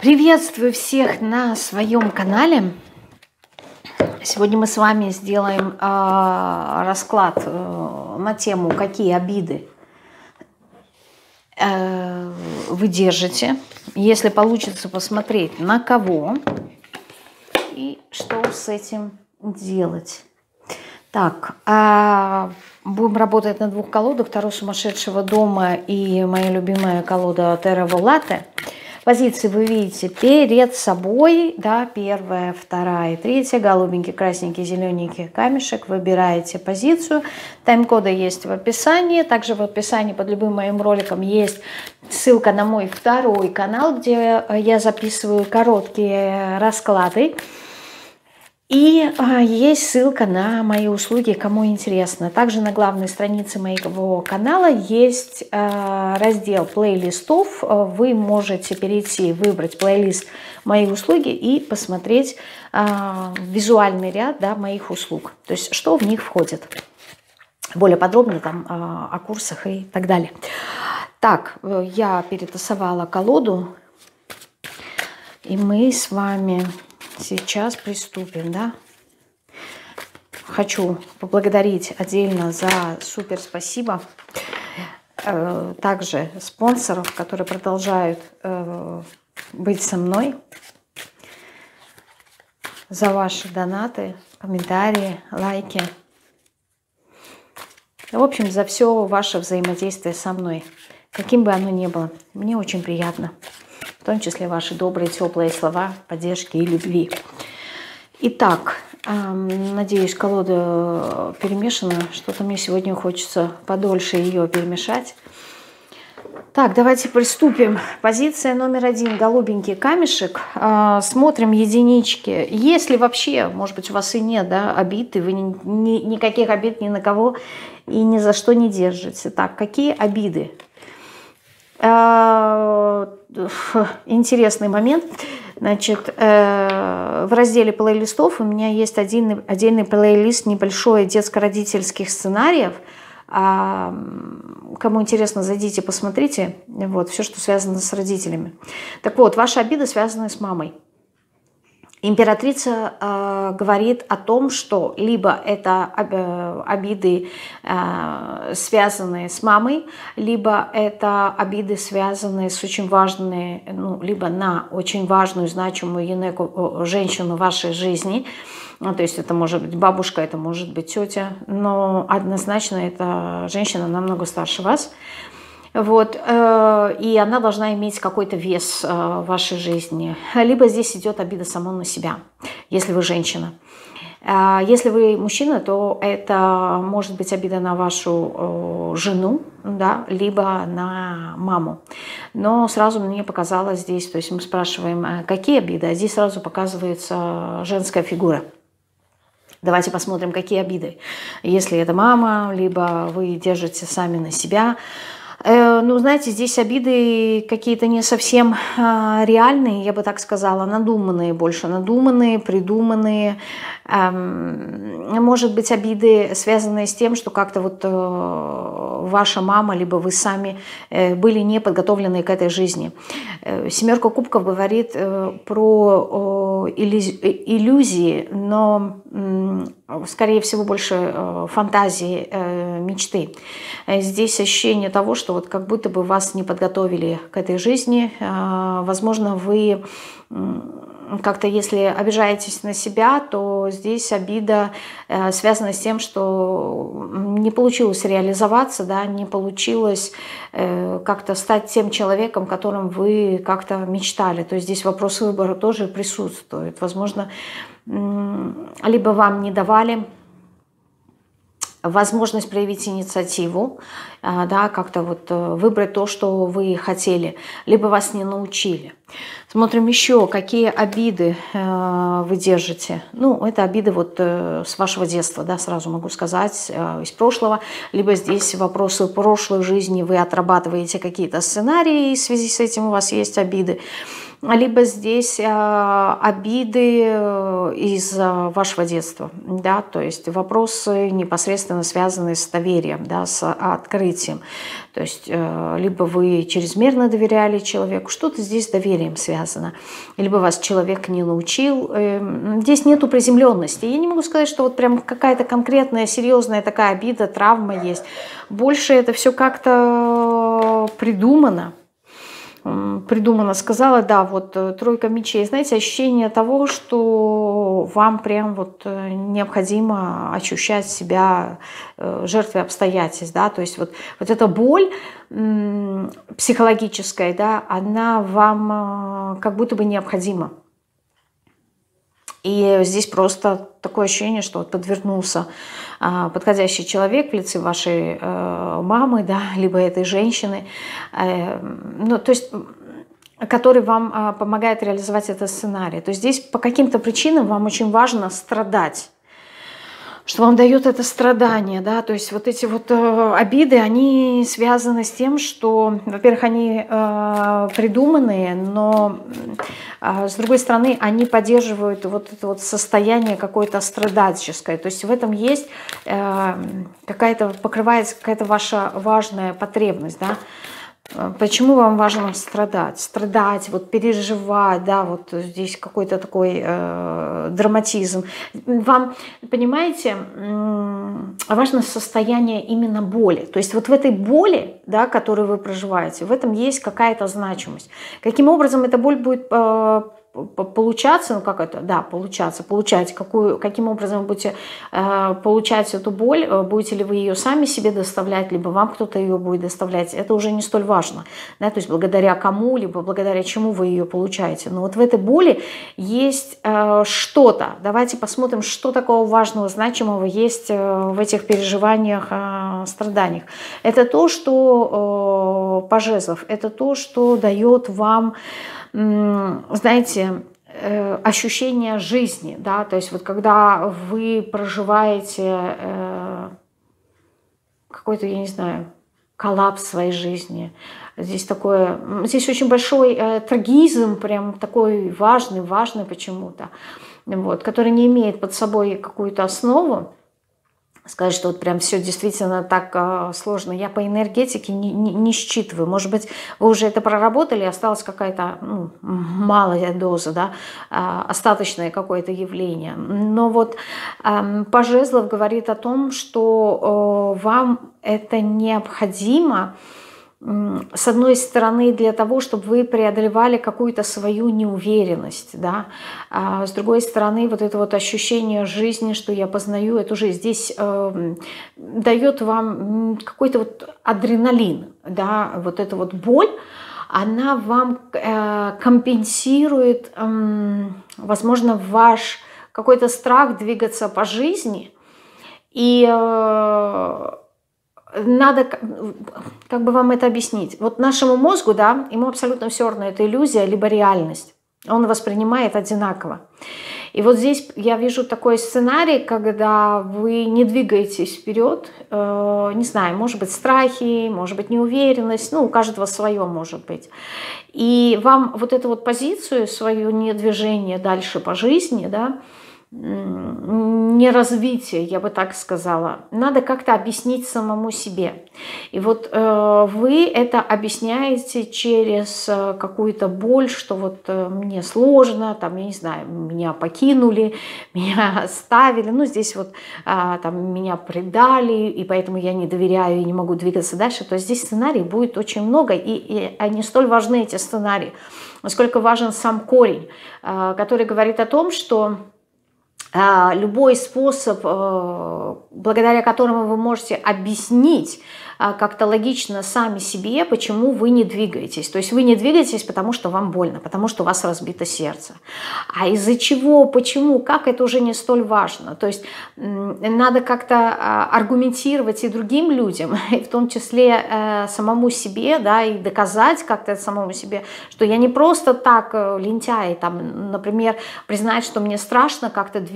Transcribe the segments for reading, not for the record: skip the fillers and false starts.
Приветствую всех на своем канале. Сегодня мы с вами сделаем расклад на тему, какие обиды вы держите. Если получится посмотреть, на кого и что с этим делать. Так, будем работать на двух колодах. Таро сумасшедшего дома и моя любимая колода Терра Волате. Позиции вы видите перед собой, да, первая, вторая, третья, голубенький, красненький, зелененький камешек. Выбираете позицию. Тайм-коды есть в описании. Также в описании под любым моим роликом есть ссылка на мой второй канал, где я записываю короткие расклады. И есть ссылка на мои услуги, кому интересно. Также на главной странице моего канала есть раздел плейлистов. Вы можете перейти, выбрать плейлист «Мои услуги» и посмотреть визуальный ряд, да, моих услуг. То есть что в них входит. Более подробно там о курсах и так далее. Так, я перетасовала колоду. И мы с вами... Сейчас приступим, да. Хочу поблагодарить отдельно за супер спасибо. Также спонсоров, которые продолжают быть со мной. За ваши донаты, комментарии, лайки. В общем, за все ваше взаимодействие со мной. Каким бы оно ни было. Мне очень приятно. В том числе ваши добрые, теплые слова, поддержки и любви. Итак, надеюсь, колода перемешана. Что-то мне сегодня хочется подольше ее перемешать. Так, давайте приступим. Позиция номер 1. Голубенький камешек. Смотрим единички. Если вообще, может быть, у вас и нет, да, обид, и вы никаких обид ни на кого и ни за что не держите. Так, какие обиды? Интересный момент. Значит, в разделе плейлистов у меня есть отдельный плейлист небольшой детско-родительских сценариев. Кому интересно, зайдите, посмотрите. Вот, все, что связано с родителями. Так вот, ваши обиды связаны с мамой. Императрица говорит о том, что либо это обиды, связанные с мамой, либо это обиды, связанные с очень важной, ну, либо на очень важную, значимую женщину в вашей жизни. Ну, то есть это может быть бабушка, это может быть тетя, но однозначно это женщина намного старше вас. Вот, и она должна иметь какой-то вес в вашей жизни. Либо здесь идет обида сама на себя, если вы женщина. Если вы мужчина, то это может быть обида на вашу жену, да, либо на маму. Но сразу мне показалось здесь, то есть мы спрашиваем, какие обиды, а здесь сразу показывается женская фигура. Давайте посмотрим, какие обиды. Если это мама, либо вы держите сами на себя. Ну, знаете, здесь обиды какие-то не совсем реальные, я бы так сказала, надуманные больше, надуманные, придуманные. Может быть, обиды, связанные с тем, что как-то вот ваша мама, либо вы сами были не подготовлены к этой жизни. Семерка кубков говорит про иллюзии, но, скорее всего, больше фантазии, мечты. Здесь ощущение того, что вот как будто бы вас не подготовили к этой жизни. Возможно, вы как-то, если обижаетесь на себя, то здесь обида связана с тем, что не получилось реализоваться, да, не получилось как-то стать тем человеком, которым вы как-то мечтали. То есть здесь вопрос выбора тоже присутствует. Возможно, либо вам не давали возможность проявить инициативу, да, как-то вот выбрать то, что вы хотели, либо вас не научили. Смотрим еще, какие обиды вы держите. Ну, это обиды вот с вашего детства, да, сразу могу сказать, из прошлого. Либо здесь вопросы прошлой жизни, вы отрабатываете какие-то сценарии, и в связи с этим у вас есть обиды. либо здесь обиды из вашего детства, да, то есть вопросы непосредственно связанные с доверием, да, с открытием. То есть либо вы чрезмерно доверяли человеку, что-то здесь с доверием связано, либо вас человек не научил. Здесь нету приземленности. Я не могу сказать, что вот прям какая-то конкретная, серьезная такая обида, травма есть. Больше это все как-то придумано. Сказала, да, вот тройка мечей. Знаете, ощущение того, что вам прям вот необходимо ощущать себя жертвой обстоятельств, да, то есть вот эта боль психологическая, да, она вам как будто бы необходима. И здесь просто такое ощущение, что вот подвернулся подходящий человек в лице вашей мамы, да, либо этой женщины, ну, то есть, который вам помогает реализовать этот сценарий. То есть здесь по каким-то причинам вам очень важно страдать, что вам дает это страдание, да, то есть вот эти вот обиды, они связаны с тем, что, во-первых, они придуманные, но с другой стороны, они поддерживают вот это вот состояние какое-то страдальческое, то есть в этом есть покрывается какая-то ваша важная потребность, да. Почему вам важно страдать? Страдать, вот переживать, да, вот здесь какой-то такой драматизм. Вам, понимаете, важно состояние именно боли. То есть вот в этой боли, да, которую вы проживаете, в этом есть какая-то значимость. Каким образом эта боль будет получаться, ну как это, да, получать, каким образом вы будете получать эту боль, будете ли вы ее сами себе доставлять, либо вам кто-то ее будет доставлять, это уже не столь важно, да, то есть благодаря кому, либо благодаря чему вы ее получаете. Но вот в этой боли есть что-то, давайте посмотрим, что такого важного, значимого есть в этих переживаниях, страданиях. Это то, что по жезлов, это то, что дает вам, знаете, ощущение жизни, да, то есть вот когда вы проживаете какой-то, я не знаю, коллапс своей жизни, здесь очень большой трагизм, прям такой важный почему-то, вот, который не имеет под собой какую-то основу. Сказать, что вот прям все действительно так сложно. Я по энергетике не считываю. Может быть, вы уже это проработали, осталась какая-то малая доза, да, остаточное какое-то явление. Но вот по жезлов говорит о том, что вам это необходимо, с одной стороны, для того, чтобы вы преодолевали какую-то свою неуверенность, да, а с другой стороны, вот это вот ощущение жизни, что я познаю эту жизнь, здесь дает вам какой-то вот адреналин, да, вот эта вот боль, она вам компенсирует, возможно, ваш какой-то страх двигаться по жизни, и надо, как бы вам это объяснить. Вот нашему мозгу, да, ему абсолютно все равно, это иллюзия, либо реальность. Он воспринимает одинаково. И вот здесь я вижу такой сценарий, когда вы не двигаетесь вперед, не знаю, может быть страхи, может быть неуверенность, ну, у каждого свое может быть. И вам вот эту вот позицию, свое недвижение дальше по жизни, да, не развитие, я бы так сказала, надо как-то объяснить самому себе. И вот вы это объясняете через какую-то боль, что вот мне сложно, там, я не знаю, меня покинули, меня оставили, ну, здесь вот там меня предали, и поэтому я не доверяю и не могу двигаться дальше. То есть здесь сценарий будет очень много, и они столь важны, эти сценарии, насколько важен сам корень, который говорит о том, что любой способ, благодаря которому вы можете объяснить как-то логично сами себе, почему вы не двигаетесь. То есть вы не двигаетесь, потому что вам больно, потому что у вас разбито сердце. А из-за чего, почему, как, это уже не столь важно. То есть надо как-то аргументировать и другим людям, и в том числе самому себе, да, и доказать как-то самому себе, что я не просто так лентяй, там, например, признать, что мне страшно как-то двигаться,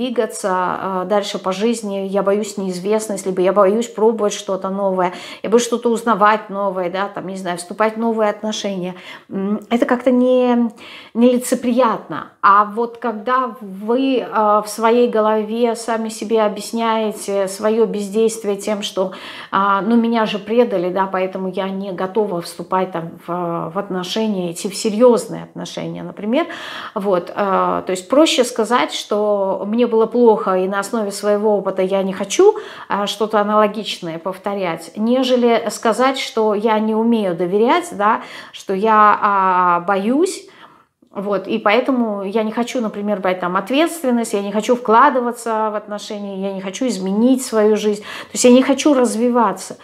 двигаться дальше по жизни, я боюсь неизвестность, либо я боюсь пробовать что-то новое, я боюсь что-то узнавать новое, да, там, не знаю, вступать в новые отношения. Это как-то нелицеприятно. А вот когда вы в своей голове сами себе объясняете свое бездействие тем, что ну, меня же предали, да, поэтому я не готова вступать там в отношения, идти в серьезные отношения, например, вот, то есть проще сказать, что мне было плохо, и на основе своего опыта я не хочу что-то аналогичное повторять, нежели сказать, что я не умею доверять, да, что я боюсь, вот, и поэтому я не хочу, например, брать там ответственность, я не хочу вкладываться в отношения, я не хочу изменить свою жизнь, то есть я не хочу развиваться.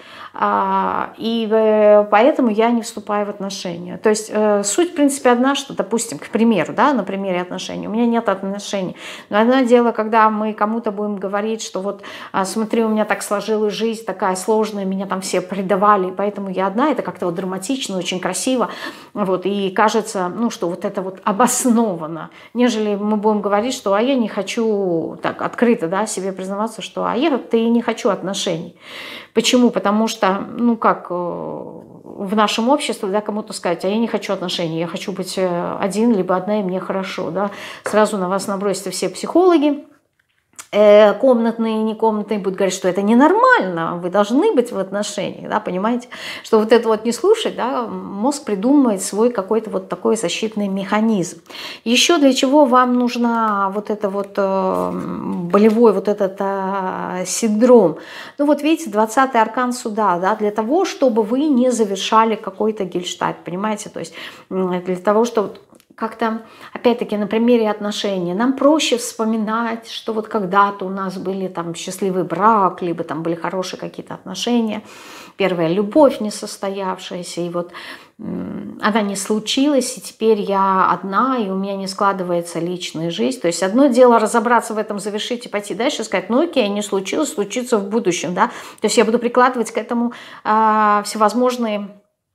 И поэтому я не вступаю в отношения. То есть суть, в принципе, одна, что, допустим, к примеру, да, на примере отношений, у меня нет отношений. Но одно дело, когда мы кому-то будем говорить, что вот смотри, у меня так сложилась жизнь, такая сложная, меня там все предавали, и поэтому я одна, это как-то вот драматично, очень красиво, вот, и кажется, ну, что вот это вот обоснованно, нежели мы будем говорить, что я не хочу так открыто, да, себе признаваться, что я-то и не хочу отношений. Почему? Потому что, ну как в нашем обществе, да, кому-то сказать, я не хочу отношений, я хочу быть один, либо одна, и мне хорошо, да, сразу на вас набросятся все психологи, комнатные, не комнатные, будут говорить, что это ненормально, вы должны быть в отношениях, да, понимаете, что вот это вот не слушать, да, мозг придумывает свой какой-то вот такой защитный механизм. Еще для чего вам нужна вот это вот болевой вот этот синдром? Ну вот видите, 20-й аркан суда, да, для того, чтобы вы не завершали какой-то гельштальт, понимаете, то есть для того, чтобы как-то, опять-таки, на примере отношений, нам проще вспоминать, что вот когда-то у нас были там счастливый брак, либо там были хорошие какие-то отношения, первая любовь не состоявшаяся, и вот она не случилась, и теперь я одна, и у меня не складывается личная жизнь. То есть одно дело разобраться в этом, завершить и пойти дальше, сказать, ну окей, не случилось, случится в будущем, да. То есть я буду прикладывать к этому всевозможные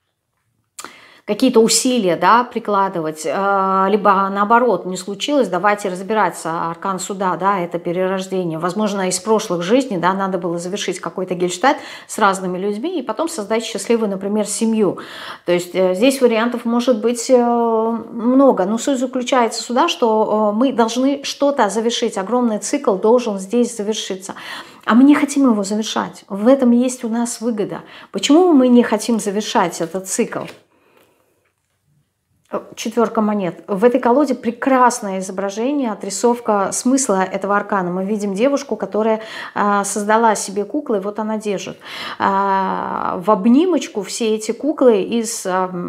какие-то усилия, да, прикладывать, либо наоборот, не случилось, давайте разбираться, аркан суда, да, это перерождение. Возможно, из прошлых жизней, да, надо было завершить какой-то гельштальт с разными людьми и потом создать счастливую, например, семью. То есть здесь вариантов может быть много, но суть заключается сюда, что мы должны что-то завершить, огромный цикл должен здесь завершиться. А мы не хотим его завершать, в этом есть у нас выгода. Почему мы не хотим завершать этот цикл? Четверка монет. В этой колоде прекрасное изображение, отрисовка смысла этого аркана. Мы видим девушку, которая создала себе куклы, и вот она держит. В обнимочку все эти куклы из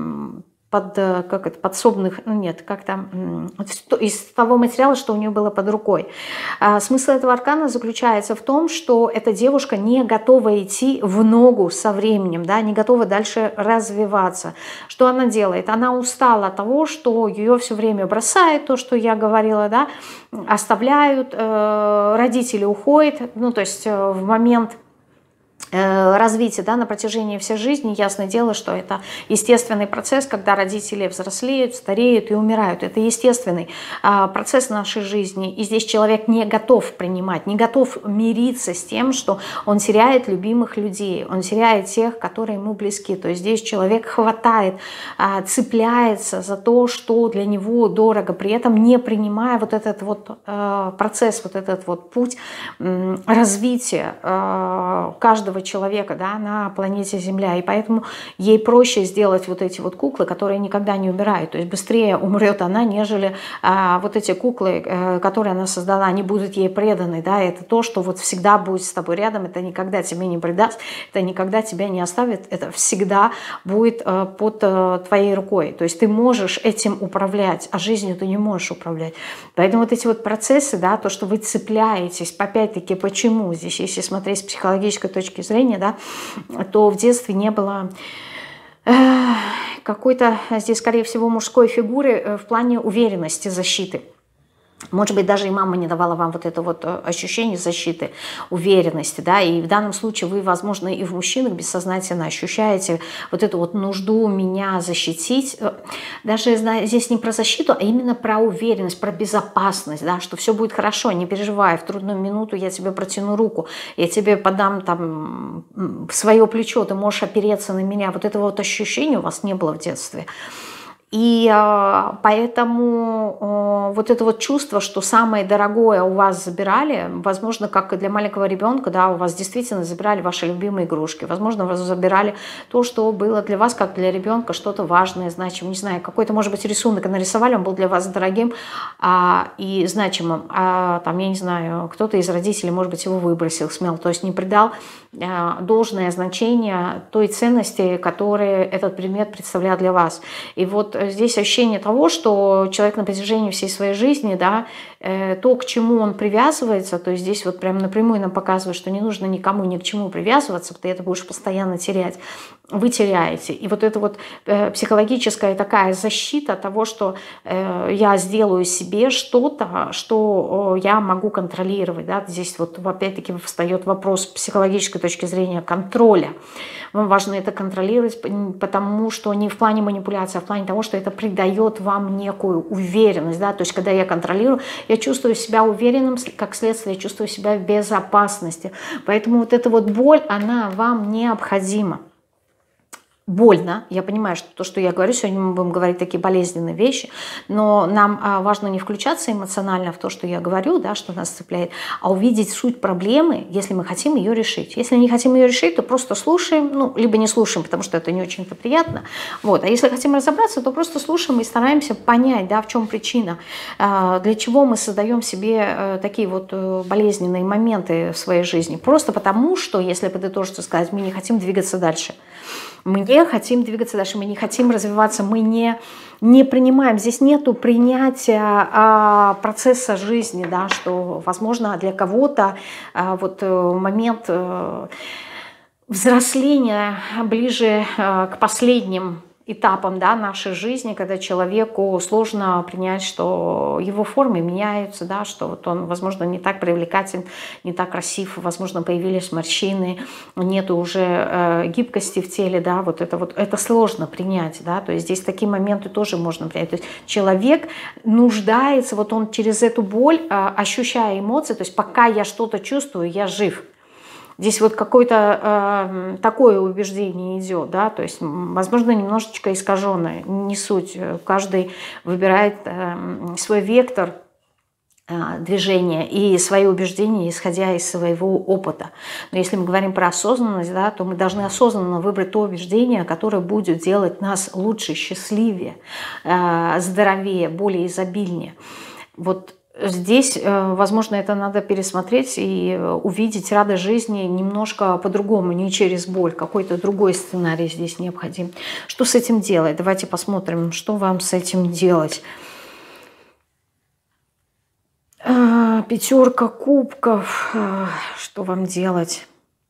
подсобных, ну нет, как там, из того материала, что у нее было под рукой. Смысл этого аркана заключается в том, что эта девушка не готова идти в ногу со временем, да, не готова дальше развиваться. Что она делает? Она устала от того, что ее все время бросает, то, что я говорила, да, оставляют, родители уходят, ну, то есть в момент развития, да, на протяжении всей жизни, ясное дело, что это естественный процесс, когда родители взрослеют, стареют и умирают. Это естественный процесс нашей жизни. И здесь человек не готов принимать, не готов мириться с тем, что он теряет любимых людей, он теряет тех, которые ему близки. То есть здесь человек хватает, цепляется за то, что для него дорого, при этом не принимая вот этот вот процесс, вот этот вот путь развития каждого человека, да, на планете Земля. И поэтому ей проще сделать вот эти вот куклы, которые никогда не умирают. То есть быстрее умрет она, нежели вот эти куклы, которые она создала, они будут ей преданы. Да? Это то, что вот всегда будет с тобой рядом, это никогда тебе не предаст, это никогда тебя не оставит, это всегда будет под твоей рукой. То есть ты можешь этим управлять, а жизнью ты не можешь управлять. Поэтому вот эти вот процессы, да, то, что вы цепляетесь, опять-таки, почему здесь, если смотреть с психологической точки зрения, да, то в детстве не было какой-то здесь, скорее всего, мужской фигуры в плане уверенности, защиты. Может быть, даже и мама не давала вам вот это вот ощущение защиты, уверенности, да, и в данном случае вы, возможно, и в мужчинах бессознательно ощущаете вот эту вот нужду меня защитить. Даже здесь не про защиту, а именно про уверенность, про безопасность, да, что все будет хорошо, не переживай, в трудную минуту я тебе протяну руку, я тебе подам там свое плечо, ты можешь опереться на меня. Вот этого вот ощущения у вас не было в детстве. И поэтому вот это вот чувство, что самое дорогое у вас забирали, возможно, как и для маленького ребенка, да, у вас действительно забирали ваши любимые игрушки, возможно, вас забирали то, что было для вас, как для ребенка, что-то важное, значимое, не знаю, какой-то, может быть, рисунок нарисовали, он был для вас дорогим и значимым, там, я не знаю, кто-то из родителей, может быть, его выбросил, смел, то есть не придал должное значение той ценности, которую этот предмет представлял для вас. И вот здесь ощущение того, что человек на протяжении всей своей жизни, да, то, к чему он привязывается, то есть здесь вот прям напрямую нам показывает, что не нужно никому ни к чему привязываться, ты это будешь постоянно терять, вы теряете. И вот это вот психологическая такая защита того, что я сделаю себе что-то, что я могу контролировать. Да? Здесь вот опять-таки встает вопрос с психологической точки зрения контроля. Вам важно это контролировать, потому что не в плане манипуляции, а в плане того, что это придает вам некую уверенность. Да? То есть когда я контролирую, я чувствую себя уверенным, как следствие, я чувствую себя в безопасности. Поэтому вот эта вот боль, она вам необходима. Больно. Я понимаю, что то, что я говорю, сегодня мы будем говорить такие болезненные вещи, но нам важно не включаться эмоционально в то, что я говорю, да, что нас цепляет, а увидеть суть проблемы, если мы хотим ее решить. Если не хотим ее решить, то просто слушаем, ну, либо не слушаем, потому что это не очень-то приятно. Вот. А если хотим разобраться, то просто слушаем и стараемся понять, да, в чем причина, для чего мы создаем себе такие вот болезненные моменты в своей жизни. Просто потому, что, если подытожить и сказать, мы не хотим двигаться дальше. Мы не хотим двигаться дальше, мы не хотим развиваться, мы не принимаем. Здесь нету принятия процесса жизни, да, что, возможно, для кого-то вот момент взросления ближе к последним этапом, да, нашей жизни, когда человеку сложно принять, что его формы меняются, да, что вот он, возможно, не так привлекателен, не так красив, возможно, появились морщины, нету уже гибкости в теле, да, вот это сложно принять, да, то есть здесь такие моменты тоже можно принять. То есть человек нуждается, вот он через эту боль, ощущая эмоции, то есть пока я что-то чувствую, я жив. Здесь вот какое-то такое убеждение идет, да, то есть, возможно, немножечко искаженное, не суть. Каждый выбирает свой вектор движения и свои убеждения, исходя из своего опыта. Но если мы говорим про осознанность, да, то мы должны осознанно выбрать то убеждение, которое будет делать нас лучше, счастливее, здоровее, более изобильнее. Вот здесь, возможно, это надо пересмотреть и увидеть радость жизни немножко по-другому, не через боль. Какой-то другой сценарий здесь необходим. Что с этим делать? Давайте посмотрим, что вам с этим делать. Пятерка кубков. Что вам делать?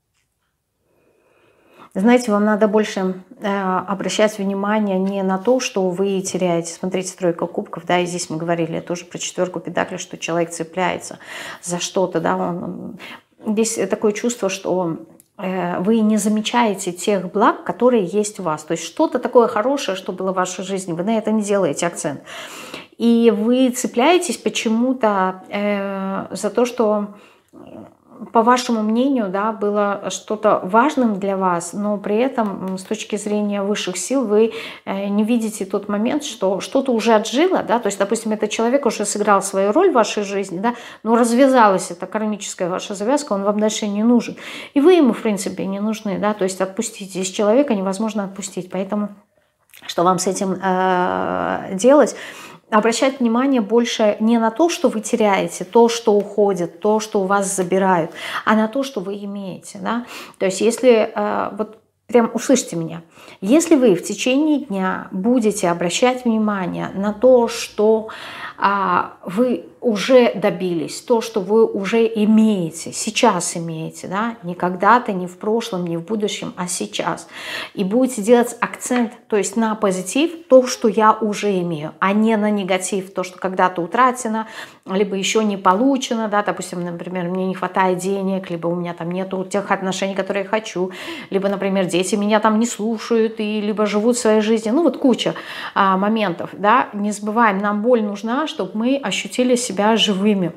Знаете, вам надо больше обращать внимание не на то, что вы теряете. Смотрите, тройка кубков, да, и здесь мы говорили тоже про четверку педаклей, что человек цепляется за что-то, да. Здесь такое чувство, что вы не замечаете тех благ, которые есть у вас. То есть что-то такое хорошее, что было в вашей жизни, вы на это не делаете акцент. И вы цепляетесь почему-то за то, что, по вашему мнению, да, было что-то важным для вас, но при этом с точки зрения высших сил вы не видите тот момент, что что-то уже отжило, да, то есть, допустим, этот человек уже сыграл свою роль в вашей жизни, да, но развязалась эта кармическая ваша завязка, он вам дальше не нужен. И вы ему, в принципе, не нужны, да, то есть отпустить. Здесь человека невозможно отпустить, поэтому что вам с этим делать? Обращать внимание больше не на то, что вы теряете, то, что уходит, то, что у вас забирают, а на то, что вы имеете. Да? То есть если, вот прям услышьте меня, если вы в течение дня будете обращать внимание на то, что вы уже добились, то, что вы уже имеете, сейчас имеете, да, не когда-то, не в прошлом, не в будущем, а сейчас. И будете делать акцент, то есть на позитив, то, что я уже имею, а не на негатив, то, что когда-то утрачено, либо еще не получено, да, допустим, например, мне не хватает денег, либо у меня там нету тех отношений, которые я хочу, либо, например, дети меня там не слушают, и либо живут своей жизнью, ну вот куча моментов, да, не забываем, нам боль нужна, чтобы мы ощутили себя живыми.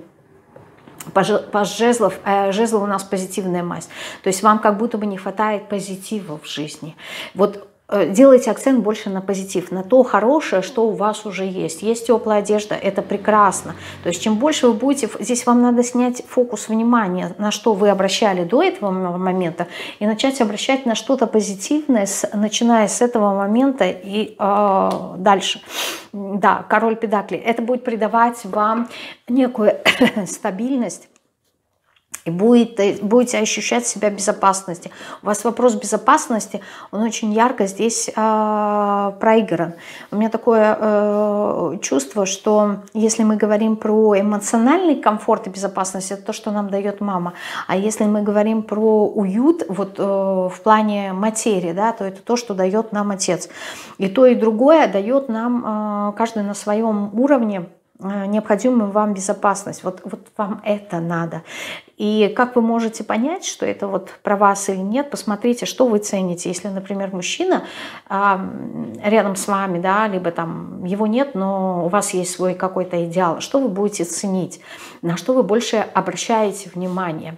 По жезлов, жезлы у нас позитивная масть, то есть вам как будто бы не хватает позитива в жизни. Вот делайте акцент больше на позитив, на то хорошее, что у вас уже есть. Есть теплая одежда, это прекрасно. То есть чем больше вы будете... Здесь вам надо снять фокус внимания, на что вы обращали до этого момента, и начать обращать на что-то позитивное, начиная с этого момента и дальше. Да, король педаклей. Это будет придавать вам некую стабильность. И будете ощущать себя в безопасности. У вас вопрос безопасности, он очень ярко здесь проигран. У меня такое чувство, что если мы говорим про эмоциональный комфорт и безопасность, это то, что нам дает мама. А если мы говорим про уют вот, в плане материи, да, то это то, что дает нам отец. И то, и другое дает нам каждый на своем уровне необходимую вам безопасность. Вот вам это надо. И как вы можете понять, что это вот про вас или нет, посмотрите, что вы цените. Если, например, мужчина рядом с вами, да, либо там его нет, но у вас есть свой какой-то идеал, что вы будете ценить, на что вы больше обращаете внимание.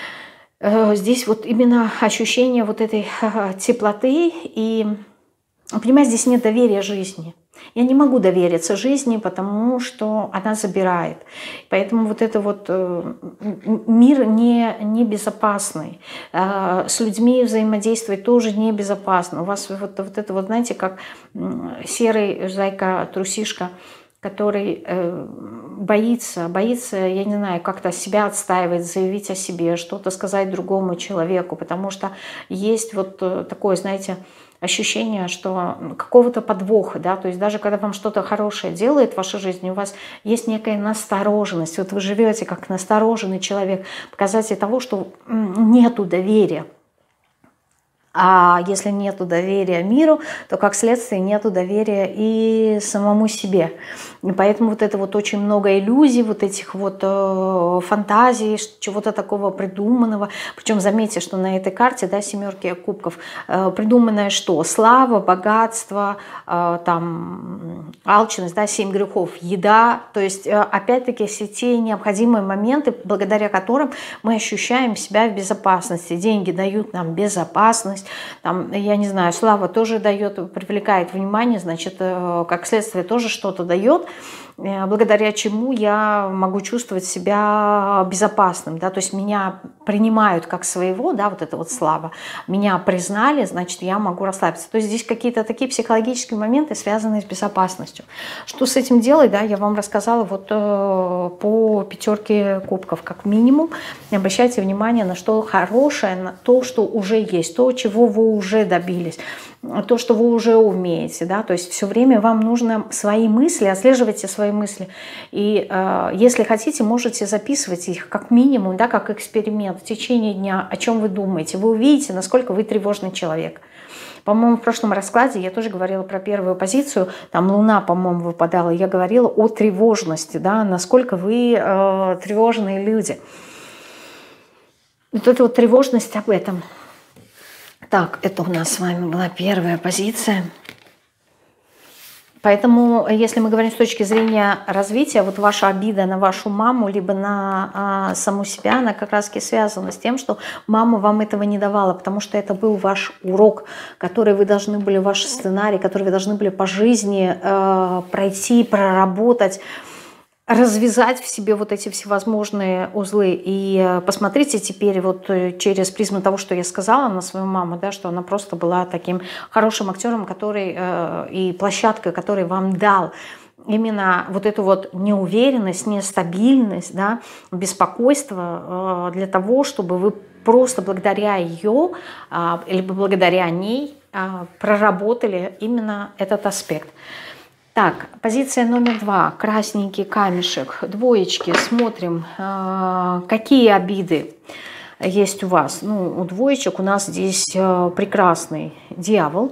Здесь вот именно ощущение вот этой теплоты и, понимаете, здесь нет доверия жизни. Я не могу довериться жизни, потому что она забирает. Поэтому вот это вот мир не безопасный. С людьми взаимодействовать тоже небезопасно. У вас вот это вот, знаете, как серый зайка-трусишка, который боится, я не знаю, как-то себя отстаивать, заявить о себе, что-то сказать другому человеку, потому что есть вот такое, знаете, ощущение, что какого-то подвоха, да, то есть даже когда вам что-то хорошее делает в вашей жизни, у вас есть некая настороженность, вот вы живете как настороженный человек, показатель того, что нету доверия. А если нету доверия миру, то как следствие нету доверия и самому себе. И поэтому вот это вот очень много иллюзий, вот этих вот фантазий, чего-то такого придуманного. Причем заметьте, что на этой карте, да, семерки кубков, придуманное что? Слава, богатство, там, алчность, да, 7 грехов, еда. То есть опять-таки все те необходимые моменты, благодаря которым мы ощущаем себя в безопасности. Деньги дают нам безопасность. Там, я не знаю, слава тоже дает, привлекает внимание, значит, как следствие тоже что-то дает, благодаря чему я могу чувствовать себя безопасным, да, то есть меня принимают как своего, да, вот это вот слава, меня признали, значит, я могу расслабиться. То есть здесь какие-то такие психологические моменты, связанные с безопасностью. Что с этим делать, да, я вам рассказала вот по 5 кубков, как минимум. Обращайте внимание на что хорошее, на то, что уже есть, то, чего вы уже добились, то, что вы уже умеете, да, то есть все время вам нужно свои мысли, отслеживайте свои мысли, и если хотите, можете записывать их как минимум, да, как эксперимент в течение дня, о чем вы думаете, вы увидите, насколько вы тревожный человек. По-моему, в прошлом раскладе я тоже говорила про первую позицию, там Луна, по-моему, выпадала, я говорила о тревожности, да, насколько вы тревожные люди. Вот эта вот тревожность об этом. Так, это у нас с вами была первая позиция. Поэтому, если мы говорим с точки зрения развития, вот ваша обида на вашу маму, либо на саму себя, она как раз связана с тем, что мама вам этого не давала, потому что это был ваш урок, который вы должны были, ваш сценарий, который вы должны были по жизни пройти, проработать, развязать в себе вот эти всевозможные узлы. И посмотрите теперь вот через призму того, что я сказала на свою маму, да, что она просто была таким хорошим актером, который и площадкой, который вам дал именно вот эту вот неуверенность, нестабильность, да, беспокойство для того, чтобы вы просто благодаря ее, либо благодаря ней проработали именно этот аспект. Так, позиция номер 2. Красненький камешек. Двоечки. Смотрим, какие обиды есть у вас. Ну, у двоечек у нас здесь прекрасный дьявол.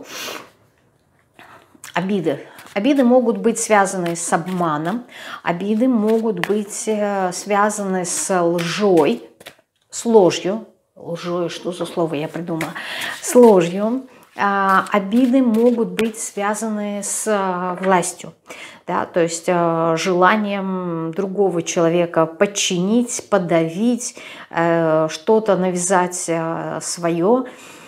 Обиды. Обиды могут быть связаны с обманом. Обиды могут быть связаны с лжой. С ложью. Лжой, что за слово я придумала? С ложью. Обиды могут быть связаны с властью, да, то есть желанием другого человека подчинить, подавить, что-то навязать свое.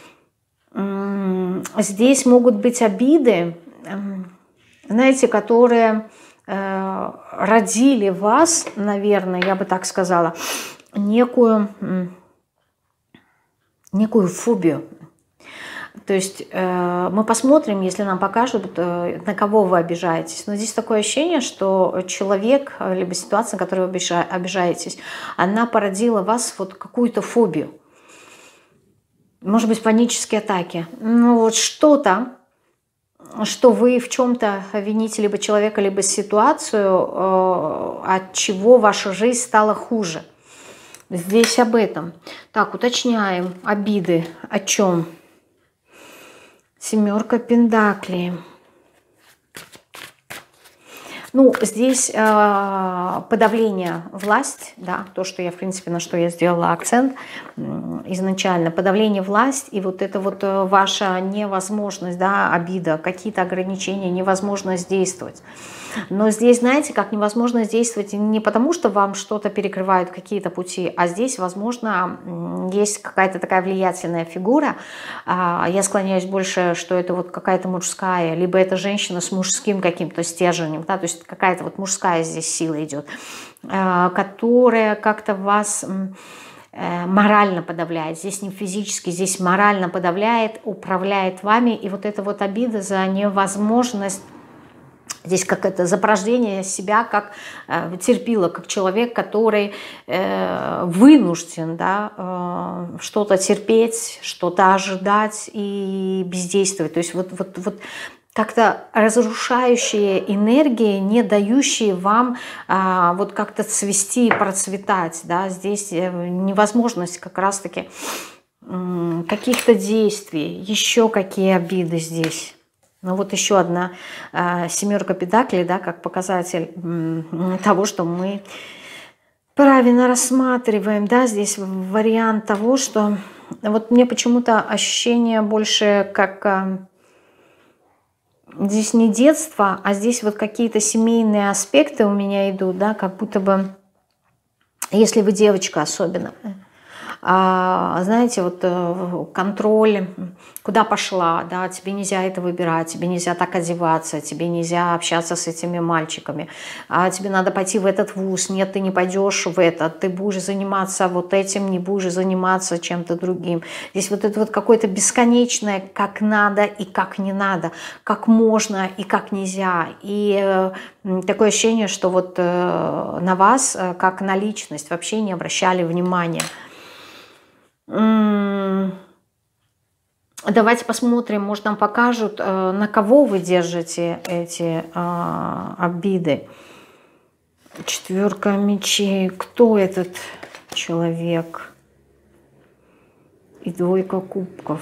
Здесь могут быть обиды, знаете, которые родили вас, наверное, я бы так сказала, некую фобию. То есть мы посмотрим, если нам покажут, на кого вы обижаетесь. Но здесь такое ощущение, что человек, либо ситуация, на которую вы обижаетесь, она породила в вас вот какую-то фобию. Может быть, панические атаки. Ну вот что-то, что вы в чем-то вините либо человека, либо ситуацию, от чего ваша жизнь стала хуже. Здесь об этом. Так, уточняем. Обиды. О чем? Семерка пентаклей. Ну, здесь подавление власть, да, то, что я, в принципе, на что я сделала акцент изначально, подавление власть и вот это вот ваша невозможность, да, обида, какие-то ограничения, невозможность действовать. Но здесь, знаете, как невозможность действовать не потому, что вам что-то перекрывают, какие-то пути, а здесь, возможно, есть какая-то такая влиятельная фигура. Я склоняюсь больше, что это вот какая-то мужская, либо это женщина с мужским каким-то стержнем, да, то есть какая-то вот мужская здесь сила идет, которая как-то вас морально подавляет. Здесь не физически, здесь морально подавляет, управляет вами. И вот эта вот обида за невозможность, здесь как это запрашивание себя, как терпила, как человек, который вынужден, да, что-то терпеть, что-то ожидать и бездействовать. То есть вот как-то разрушающие энергии, не дающие вам вот как-то цвести и процветать. Да? Здесь невозможность как раз-таки каких-то действий, еще какие обиды здесь. Ну вот еще одна семерка пентаклей, да, как показатель того, что мы правильно рассматриваем. Да? Здесь вариант того, что вот мне почему-то ощущение больше как... Здесь не детство, а здесь вот какие-то семейные аспекты у меня идут, да, как будто бы, если вы девочка особенно, знаете, вот контроль, куда пошла, да, тебе нельзя это выбирать, тебе нельзя так одеваться, тебе нельзя общаться с этими мальчиками, тебе надо пойти в этот вуз, нет, ты не пойдешь в этот, ты будешь заниматься вот этим, не будешь заниматься чем-то другим. Здесь вот это вот какое-то бесконечное, как надо и как не надо, как можно и как нельзя. И такое ощущение, что вот на вас, как на личность, вообще не обращали внимания. Давайте посмотрим, может, нам покажут, на кого вы держите эти обиды. Четверка мечей. Кто этот человек? И двойка кубков.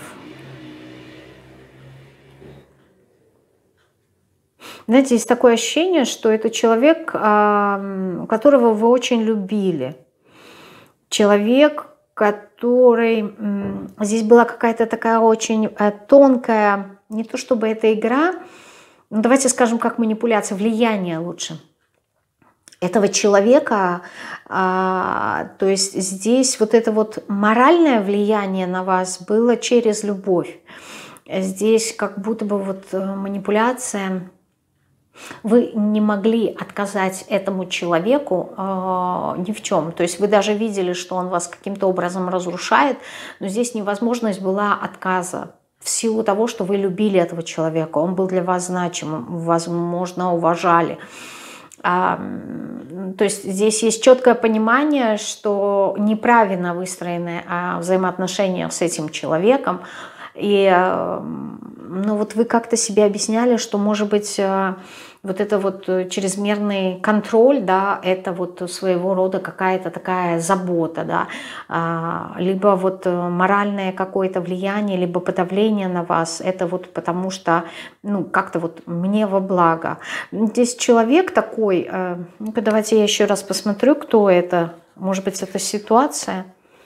Знаете, есть такое ощущение, что это человек, которого вы очень любили. Человек, который... Здесь была какая-то такая очень тонкая, не то чтобы это игра, но давайте скажем, как манипуляция, влияние лучше этого человека. То есть здесь вот это вот моральное влияние на вас было через любовь. Здесь как будто бы вот манипуляция... Вы не могли отказать этому человеку ни в чем. То есть вы даже видели, что он вас каким-то образом разрушает, но здесь невозможность была отказа в силу того, что вы любили этого человека. Он был для вас значимым, возможно, уважали. То есть здесь есть четкое понимание, что неправильно выстроены взаимоотношения с этим человеком. И но вот вы как-то себе объясняли, что, может быть, вот это вот чрезмерный контроль, да, это вот своего рода какая-то такая забота, да, либо вот моральное какое-то влияние, либо подавление на вас, это вот потому что, ну, как-то вот мне во благо. Здесь человек такой, ну-ка давайте я еще раз посмотрю, кто это, может быть, это ситуация.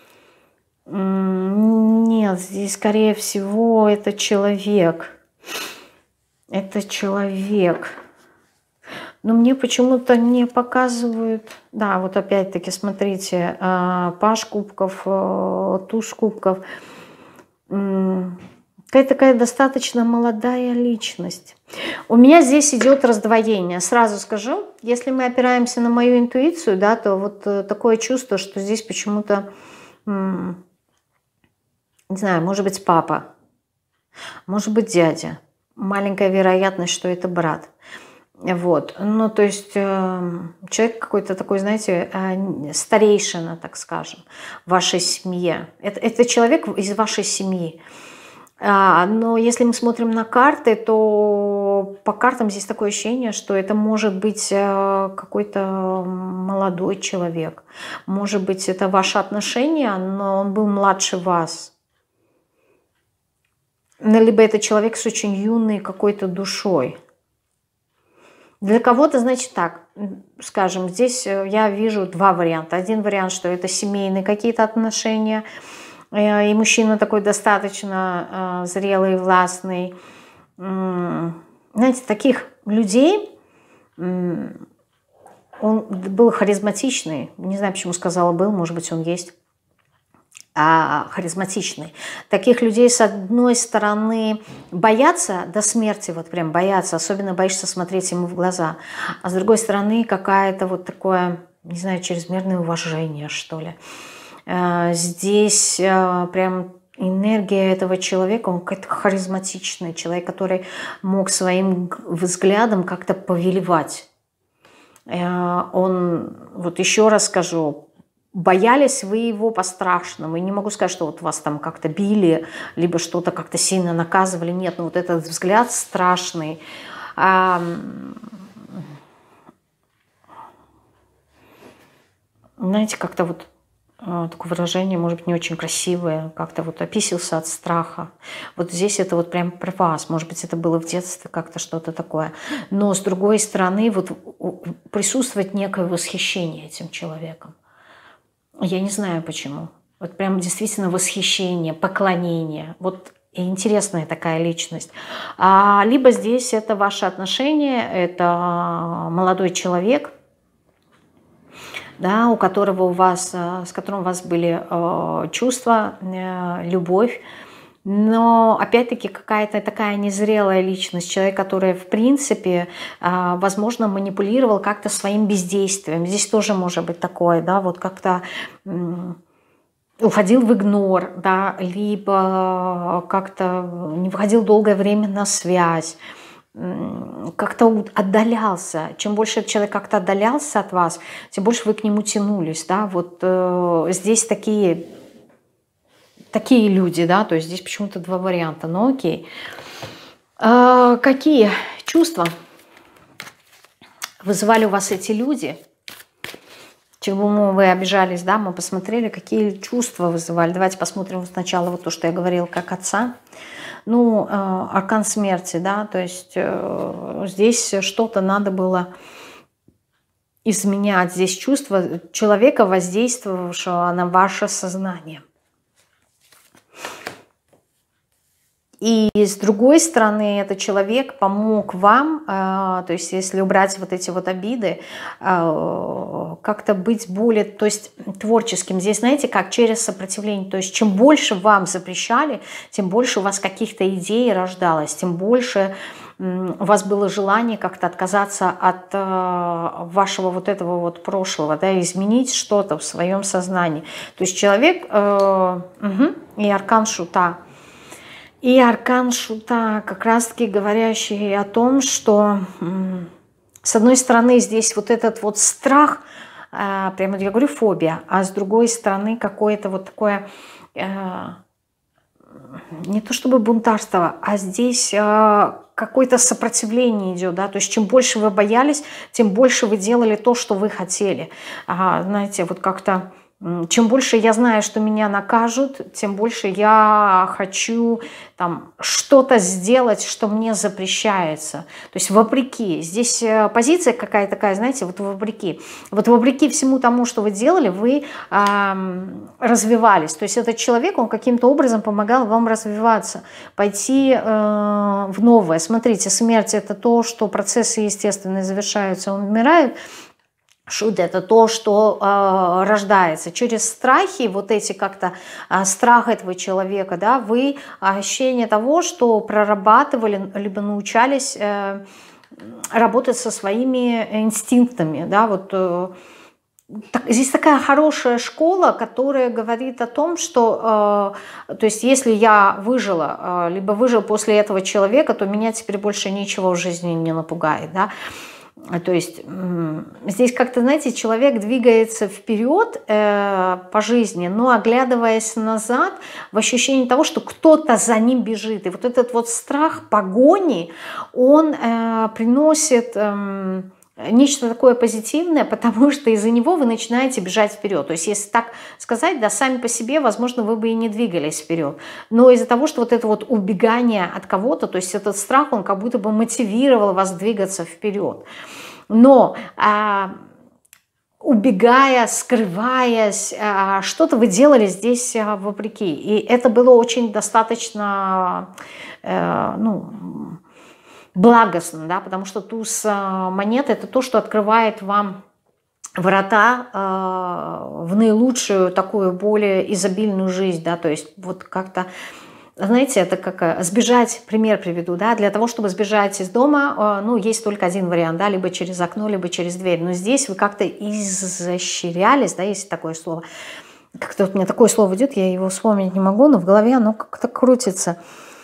Нет, здесь, скорее всего, это человек. Это человек. Но мне почему-то не показывают... Да, вот опять-таки, смотрите, паж кубков, туз кубков. Какая-то такая достаточно молодая личность. У меня здесь идет раздвоение. Сразу скажу, если мы опираемся на мою интуицию, да, то вот такое чувство, что здесь почему-то... Не знаю, может быть, папа, может быть, дядя. Маленькая вероятность, что это брат. Вот. Ну, то есть человек какой-то такой, знаете, старейшина, так скажем, в вашей семье. Это человек из вашей семьи. Но если мы смотрим на карты, то по картам здесь такое ощущение, что это может быть какой-то молодой человек. Может быть, это ваши отношения, но он был младше вас. Либо это человек с очень юной какой-то душой. Для кого-то, значит, так, скажем, здесь я вижу два варианта. Один вариант, что это семейные какие-то отношения, и мужчина такой достаточно зрелый, властный. Знаете, таких людей, он был харизматичный, не знаю, почему сказала был, может быть, он есть. Харизматичный. Таких людей, с одной стороны, боятся до смерти, вот прям боятся, особенно боишься смотреть ему в глаза, а с другой стороны, какая-то вот такое, не знаю, чрезмерное уважение, что ли. Здесь прям энергия этого человека, он какой-то харизматичный человек, который мог своим взглядом как-то повелевать. Он, вот еще раз скажу, боялись вы его по-страшному. И не могу сказать, что вот вас там как-то били, либо что-то как-то сильно наказывали. Нет, ну вот этот взгляд страшный. Знаете, как-то вот такое выражение, может быть, не очень красивое, как-то вот описался от страха. Вот здесь это вот прям про вас. Может быть, это было в детстве как-то что-то такое. Но с другой стороны, вот присутствует некое восхищение этим человеком. Я не знаю почему. Вот прям действительно восхищение, поклонение. Вот интересная такая личность. Либо здесь это ваши отношения, это молодой человек, да, с которым у вас были чувства, любовь. Но, опять-таки, какая-то такая незрелая личность, человек, который, в принципе, возможно, манипулировал как-то своим бездействием. Здесь тоже может быть такое, да, вот как-то уходил в игнор, да, либо как-то не выходил долгое время на связь, как-то отдалялся. Чем больше человек как-то отдалялся от вас, тем больше вы к нему тянулись, да, вот здесь такие люди, да, то есть здесь почему-то два варианта, но окей. Какие чувства вызывали у вас эти люди? Чему вы обижались, да, мы посмотрели, какие чувства вызывали. Давайте посмотрим сначала вот то, что я говорила, как отца. Ну, аркан смерти, да, то есть здесь что-то надо было изменять. Здесь чувство человека, воздействовавшего на ваше сознание. И с другой стороны, этот человек помог вам, то есть если убрать вот эти вот обиды, как-то быть более, то есть творческим. Здесь, знаете, как через сопротивление. То есть чем больше вам запрещали, тем больше у вас каких-то идей рождалось, тем больше у вас было желание как-то отказаться от вашего вот этого вот прошлого, да, изменить что-то в своем сознании. То есть человек, и аркан шута. И аркан шута, как раз-таки говорящий о том, что с одной стороны здесь вот этот вот страх, прямо я говорю фобия, а с другой стороны какое-то вот такое не то чтобы бунтарство, а здесь какое-то сопротивление идет, да, то есть чем больше вы боялись, тем больше вы делали то, что вы хотели. Знаете, вот как-то чем больше я знаю, что меня накажут, тем больше я хочу там что-то сделать, что мне запрещается. То есть вопреки. Здесь позиция какая-то такая, знаете, вот вопреки. Вот вопреки всему тому, что вы делали, вы развивались. То есть этот человек, он каким-то образом помогал вам развиваться, пойти в новое. Смотрите, смерть — это то, что процессы естественные завершаются, он умирает. Шут — это то, что рождается. Через страхи, вот эти как-то страх этого человека, да, вы ощущение того, что прорабатывали, либо научались работать со своими инстинктами, да, вот. Здесь такая хорошая школа, которая говорит о том, что, то есть, если я выжила, либо выжил после этого человека, то меня теперь больше ничего в жизни не напугает, да. То есть здесь как-то, знаете, человек двигается вперед по жизни, но оглядываясь назад в ощущении того, что кто-то за ним бежит. И вот этот вот страх погони, он приносит нечто такое позитивное, потому что из-за него вы начинаете бежать вперед. То есть, если так сказать, да, сами по себе, возможно, вы бы и не двигались вперед. Но из-за того, что вот это вот убегание от кого-то, то есть этот страх, он как будто бы мотивировал вас двигаться вперед. Но убегая, скрываясь, что-то вы делали здесь вопреки. И это было очень достаточно, благостно, да, потому что туз монет — это то, что открывает вам врата в наилучшую, такую более изобильную жизнь, да, то есть вот как-то, знаете, это как сбежать, пример приведу, да, для того, чтобы сбежать из дома, есть только один вариант, да, либо через окно, либо через дверь, но здесь вы как-то изощрялись, да, есть такое слово, как-то вот у меня такое слово идет, я его вспомнить не могу, но в голове оно как-то крутится,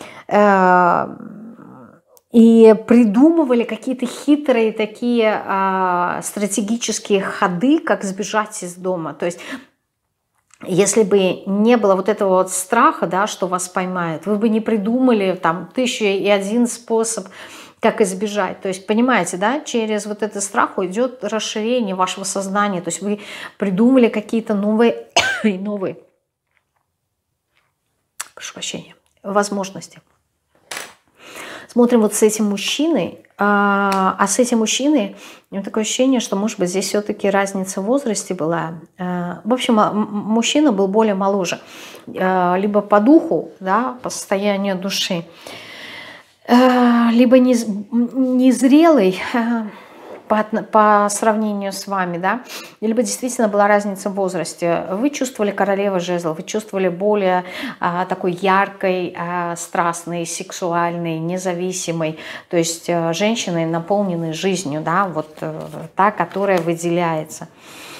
и придумывали какие-то хитрые такие стратегические ходы, как сбежать из дома. То есть, если бы не было вот этого вот страха, да, что вас поймают, вы бы не придумали там 1001 способ, как избежать. То есть, понимаете, да, через вот этот страх идет расширение вашего сознания. То есть вы придумали какие-то новые прошу прощения, возможности. Смотрим вот с этим мужчиной, а с этим мужчиной у него такое ощущение, что, может быть, здесь все-таки разница в возрасте была. В общем, мужчина был более моложе, либо по духу, да, по состоянию души, либо незрелый по сравнению с вами, да, либо действительно была разница в возрасте. Вы чувствовали королеву жезлов, вы чувствовали более такой яркой, страстной, сексуальной, независимой, то есть женщиной, наполненной жизнью, да, вот та, которая выделяется.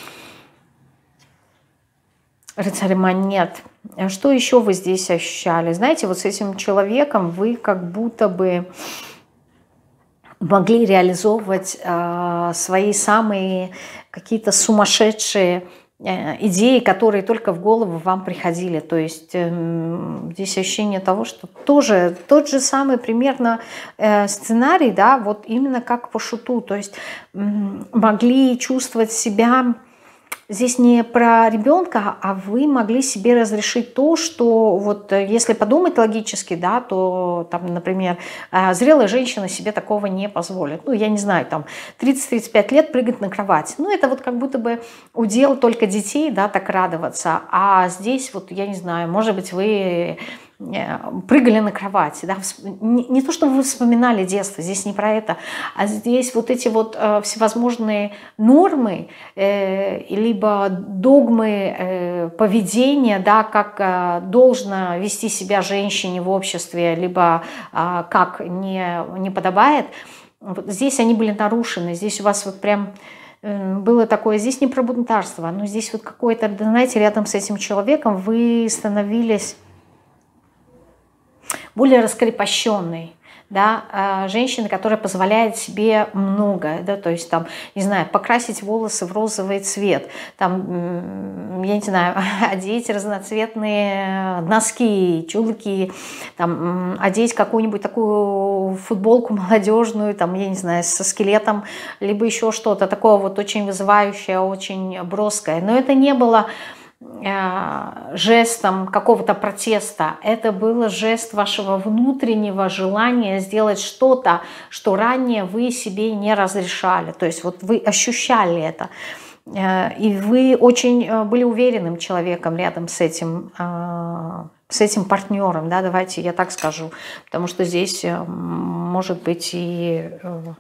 Рыцарь монет. Что еще вы здесь ощущали? Знаете, вот с этим человеком вы как будто бы могли реализовывать свои самые какие-то сумасшедшие идеи, которые только в голову вам приходили. То есть здесь ощущение того, что тоже тот же самый примерно сценарий, да, вот именно как по Шуту. То есть могли чувствовать себя... Здесь не про ребенка, а вы могли себе разрешить то, что вот если подумать логически, да, то там, например, зрелая женщина себе такого не позволит. Ну, я не знаю, там 30-35 лет прыгать на кровать. Ну, это вот как будто бы удел только детей, да, так радоваться. А здесь вот, я не знаю, может быть, вы прыгали на кровати, да, не то, что вы вспоминали детство, здесь не про это, а здесь вот эти вот всевозможные нормы, либо догмы поведения, да, как должно вести себя женщине в обществе, либо как не подобает, вот здесь они были нарушены, здесь у вас вот прям было такое, здесь не про бунтарство, но здесь вот какое-то, знаете, рядом с этим человеком вы становились более раскрепощенный, да, женщины, которая позволяет себе многое, да, то есть там, не знаю, покрасить волосы в розовый цвет, там, я не знаю, одеть разноцветные носки, чулки, там, одеть какую-нибудь такую футболку молодежную, там, я не знаю, со скелетом, либо еще что-то такое вот очень вызывающее, очень броское. Но это не было жестом какого-то протеста. Это был жест вашего внутреннего желания сделать что-то, что ранее вы себе не разрешали. То есть вот вы ощущали это. И вы очень были уверенным человеком рядом с этим партнером, да, давайте я так скажу. Потому что здесь может быть и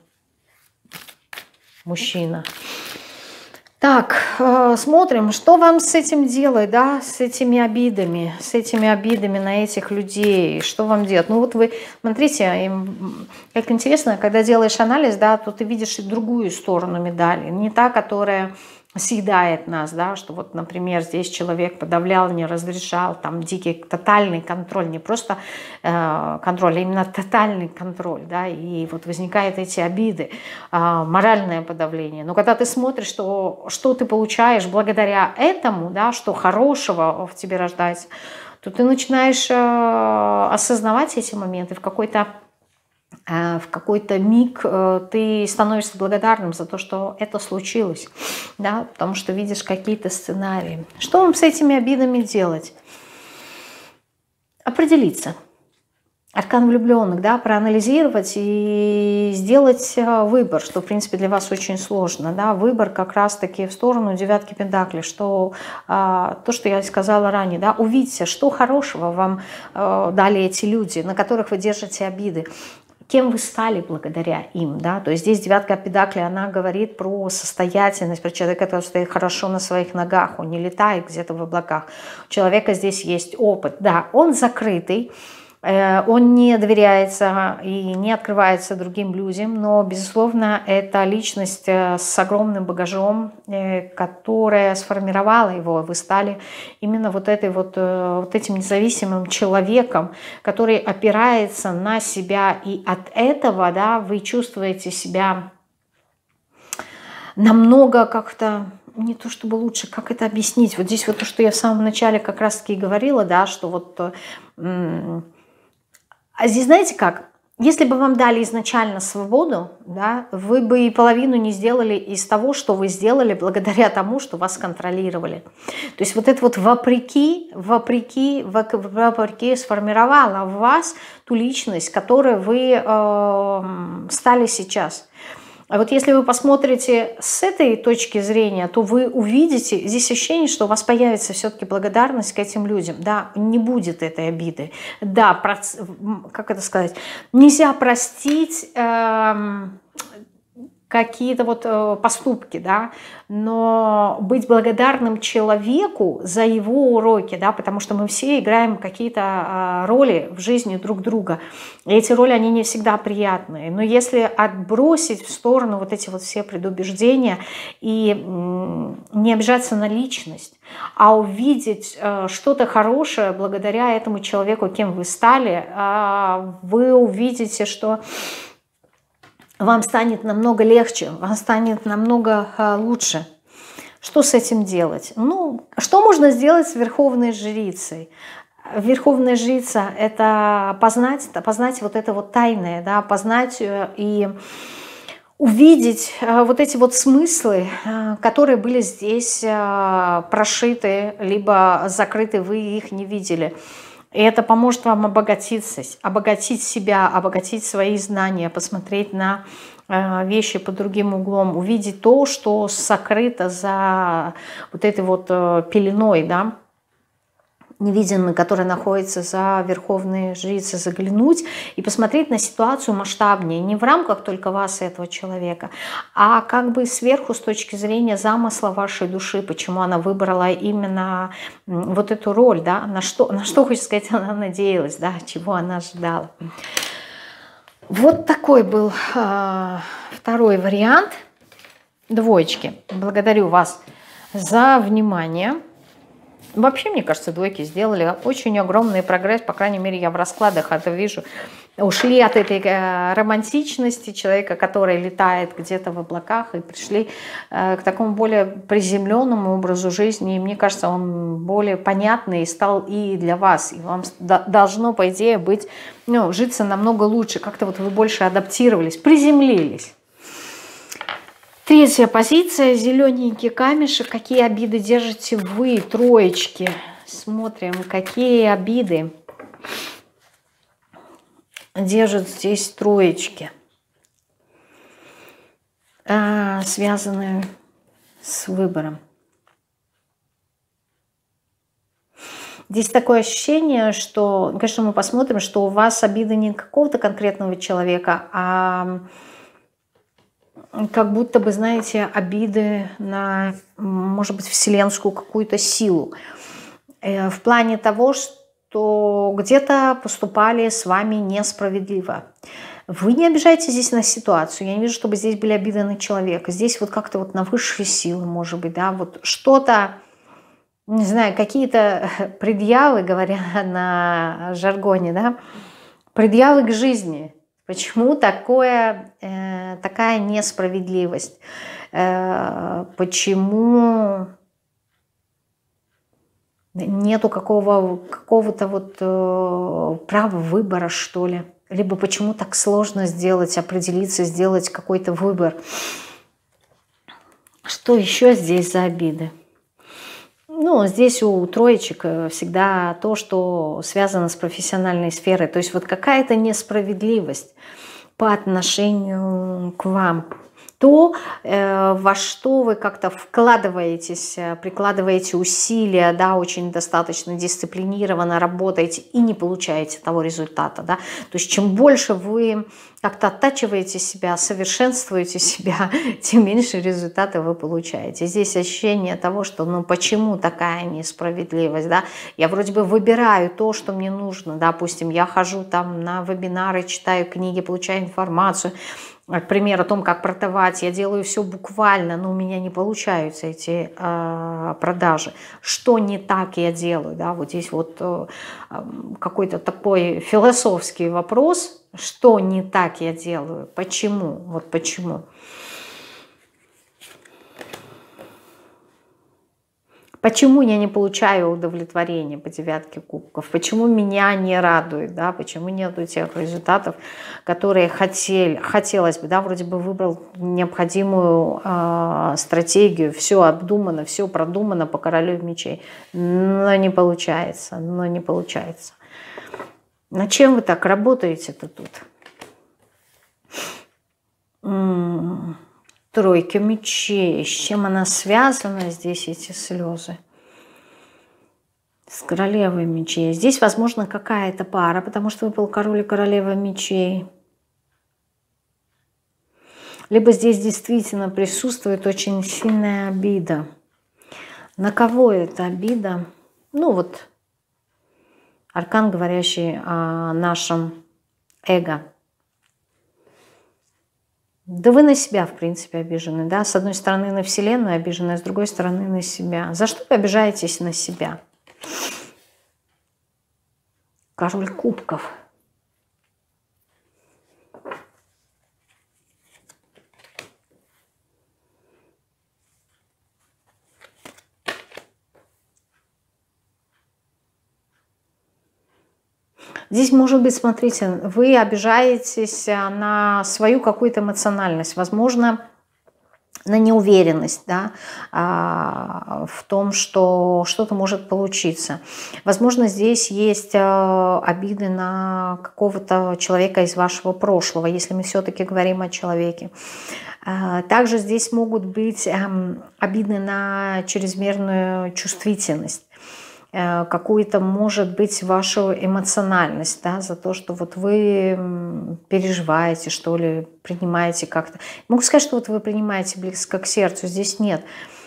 мужчина. Так, смотрим, что вам с этим делать, да, с этими обидами на этих людей, что вам делать. Ну вот вы, смотрите, как интересно, когда делаешь анализ, да, то ты видишь и другую сторону медали, не та, которая съедает нас, да, что вот, например, здесь человек подавлял, не разрешал, там дикий тотальный контроль, не просто контроль, а именно тотальный контроль, да, и вот возникают эти обиды, моральное подавление. Но когда ты смотришь, что ты получаешь благодаря этому, да, что хорошего в тебе рождается, то ты начинаешь осознавать эти моменты в какой-то миг ты становишься благодарным за то, что это случилось, да, потому что видишь какие-то сценарии. Что вам с этими обидами делать? Определиться. Аркан влюбленных, да, проанализировать и сделать выбор, что, в принципе, для вас очень сложно, да, выбор как раз-таки в сторону девятки пентаклей, что то, что я сказала ранее, да, увидите, что хорошего вам дали эти люди, на которых вы держите обиды. Кем вы стали благодаря им, да, то есть здесь девятка пентаклей, она говорит про состоятельность, про человека, который стоит хорошо на своих ногах, он не летает где-то в облаках, у человека здесь есть опыт, да, он закрытый, он не доверяется и не открывается другим людям, но, безусловно, это личность с огромным багажом, которая сформировала его. Вы стали именно вот этим независимым человеком, который опирается на себя, и от этого, да, вы чувствуете себя намного как-то, не то чтобы лучше, как это объяснить. Вот здесь вот то, что я в самом начале как раз-таки говорила, да, что вот... А здесь знаете как? Если бы вам дали изначально свободу, да, вы бы и половину не сделали из того, что вы сделали благодаря тому, что вас контролировали. То есть вот это вот вопреки сформировало в вас ту личность, которой вы стали сейчас. А вот если вы посмотрите с этой точки зрения, то вы увидите здесь ощущение, что у вас появится все-таки благодарность к этим людям. Да, не будет этой обиды. Да, как это сказать, нельзя простить какие-то вот поступки, да, но быть благодарным человеку за его уроки, да, потому что мы все играем какие-то роли в жизни друг друга, и эти роли, они не всегда приятные, но если отбросить в сторону вот эти вот все предубеждения и не обижаться на личность, а увидеть что-то хорошее благодаря этому человеку, кем вы стали, вы увидите, что вам станет намного легче, вам станет намного лучше. Что с этим делать? Ну, что можно сделать с Верховной Жрицей? Верховная Жрица – это познать вот это вот тайное, да, познать и увидеть вот эти вот смыслы, которые были здесь прошиты, либо закрыты, вы их не видели. И это поможет вам обогатиться, обогатить себя, обогатить свои знания, посмотреть на вещи под другим углом, увидеть то, что сокрыто за вот этой вот пеленой, да, невидимой, которая находится за Верховной Жрицей, заглянуть и посмотреть на ситуацию масштабнее, не в рамках только вас и этого человека, а как бы сверху с точки зрения замысла вашей души, почему она выбрала именно вот эту роль, да, на что, хочется сказать, она надеялась, да, чего она ожидала. Вот такой был второй вариант. Двоечки. Благодарю вас за внимание. Вообще, мне кажется, двойки сделали очень огромный прогресс, по крайней мере, я в раскладах это вижу. ушли от этой романтичности человека, который летает где-то в облаках, и пришли к такому более приземленному образу жизни. И мне кажется, он более понятный стал и для вас. И вам должно, по идее, быть, ну, житься намного лучше. Как-то вот вы больше адаптировались, приземлились. Третья позиция. Зелененький камешек. Какие обиды держите вы, троечки? Смотрим, какие обиды держат здесь троечки, связанные с выбором. Здесь такое ощущение, что, конечно, мы посмотрим, что у вас обиды не какого-то конкретного человека, а как будто бы, знаете, обиды на, может быть, вселенскую какую-то силу. В плане того, что где-то поступали с вами несправедливо. Вы не обижаетесь здесь на ситуацию. Я не вижу, чтобы здесь были обиды на человека. Здесь вот как-то вот на высшие силы, может быть, да, вот что-то, не знаю, какие-то предъявы, говоря на жаргоне, да, предъявы к жизни. Почему такая несправедливость? Почему нету какого-то вот права выбора, что ли? Либо почему так сложно сделать, определиться, сделать какой-то выбор? Что еще здесь за обиды? Ну, здесь у троечек всегда то, что связано с профессиональной сферой. То есть вот какая-то несправедливость по отношению к вам. То, во что вы как-то вкладываетесь, прикладываете усилия, да, очень достаточно дисциплинированно работаете и не получаете того результата. Да? То есть чем больше вы как-то оттачиваете себя, совершенствуете себя, тем меньше результата вы получаете. Здесь ощущение того, что ну почему такая несправедливость, да? Я вроде бы выбираю то, что мне нужно, допустим, я хожу там на вебинары, читаю книги, получаю информацию, например, о том, как продавать, я делаю все буквально, но у меня не получаются эти продажи. Что не так я делаю, да? Вот здесь вот какой-то такой философский вопрос. Что не так я делаю? Почему? Вот почему? Почему я не получаю удовлетворения по девятке кубков? Почему меня не радует? Да? Почему нету тех результатов, которые хотелось бы? Да? Вроде бы выбрал необходимую стратегию, все обдумано, все продумано по королю мечей. Но не получается, но не получается. Над чем вы так работаете-то тут? Тройка мечей. С чем она связана здесь, эти слезы? С королевой мечей. Здесь, возможно, какая-то пара, потому что выпал король и королева мечей. Либо здесь действительно присутствует очень сильная обида. На кого эта обида? Ну вот, аркан, говорящий о нашем эго. Да вы на себя, в принципе, обижены. Да? С одной стороны на Вселенную обижены, а с другой стороны на себя. За что вы обижаетесь на себя? Король кубков. Здесь, может быть, смотрите, вы обижаетесь на свою какую-то эмоциональность, возможно, на неуверенность, да, в том, что что-то может получиться. Возможно, здесь есть обиды на какого-то человека из вашего прошлого, если мы все-таки говорим о человеке. Также здесь могут быть обиды на чрезмерную чувствительность, какую-то, может быть, вашу эмоциональность, да, за то, что вот вы переживаете, что ли, принимаете как-то. Могу сказать, что вот вы принимаете близко к сердцу, здесь нет.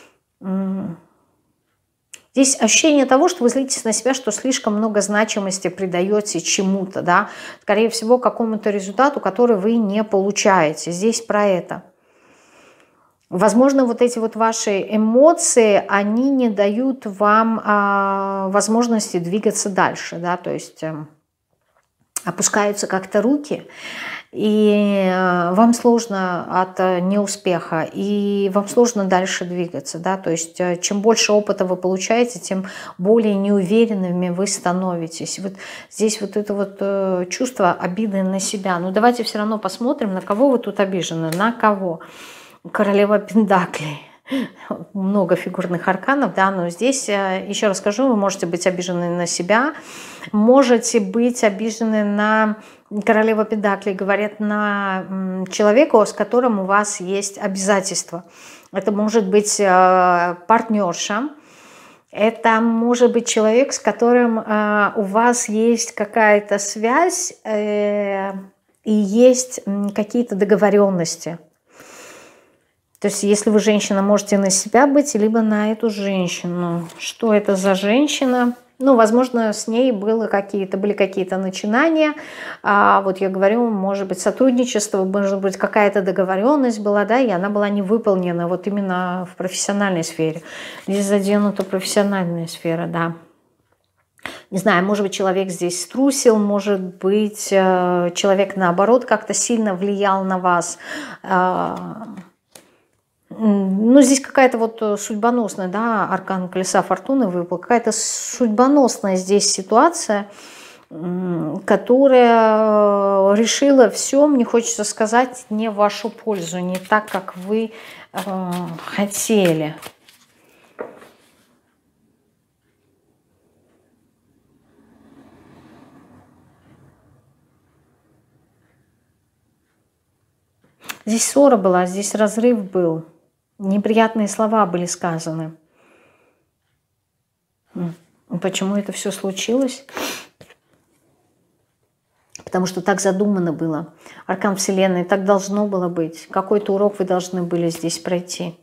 Здесь ощущение того, что вы злитесь на себя, что слишком много значимости придаете чему-то, да, скорее всего, какому-то результату, который вы не получаете. Здесь про это. Возможно, вот эти вот ваши эмоции, они не дают вам возможности двигаться дальше, да, то есть опускаются как-то руки, и вам сложно от неуспеха, и вам сложно дальше двигаться, да, то есть чем больше опыта вы получаете, тем более неуверенными вы становитесь. Вот здесь вот это вот чувство обиды на себя. Но давайте все равно посмотрим, на кого вы тут обижены, на кого. Королева Пентаклей. Много фигурных арканов, да, но здесь, еще раз скажу, вы можете быть обижены на себя, можете быть обижены на королеву Пентаклей, говорят, на человека, с которым у вас есть обязательства. Это может быть партнерша, это может быть человек, с которым у вас есть какая-то связь и есть какие-то договоренности. То есть, если вы женщина, можете на себя быть, либо на эту женщину. Что это за женщина? Ну, возможно, с ней были какие-то начинания. Вот я говорю, может быть, сотрудничество, может быть, какая-то договоренность была, да, и она была не выполнена вот именно в профессиональной сфере. Здесь заденута профессиональная сфера, да. Не знаю, может быть, человек здесь струсил, может быть, человек, наоборот, как-то сильно влиял на вас. Ну, здесь какая-то вот судьбоносная, да, аркан колеса фортуны выпал, какая-то судьбоносная здесь ситуация, которая решила все, мне хочется сказать, не в вашу пользу, не так, как вы хотели. Здесь ссора была, здесь разрыв был. Неприятные слова были сказаны. Почему это все случилось? Потому что так задумано было. Аркан Вселенной, так должно было быть. Какой-то урок вы должны были здесь пройти.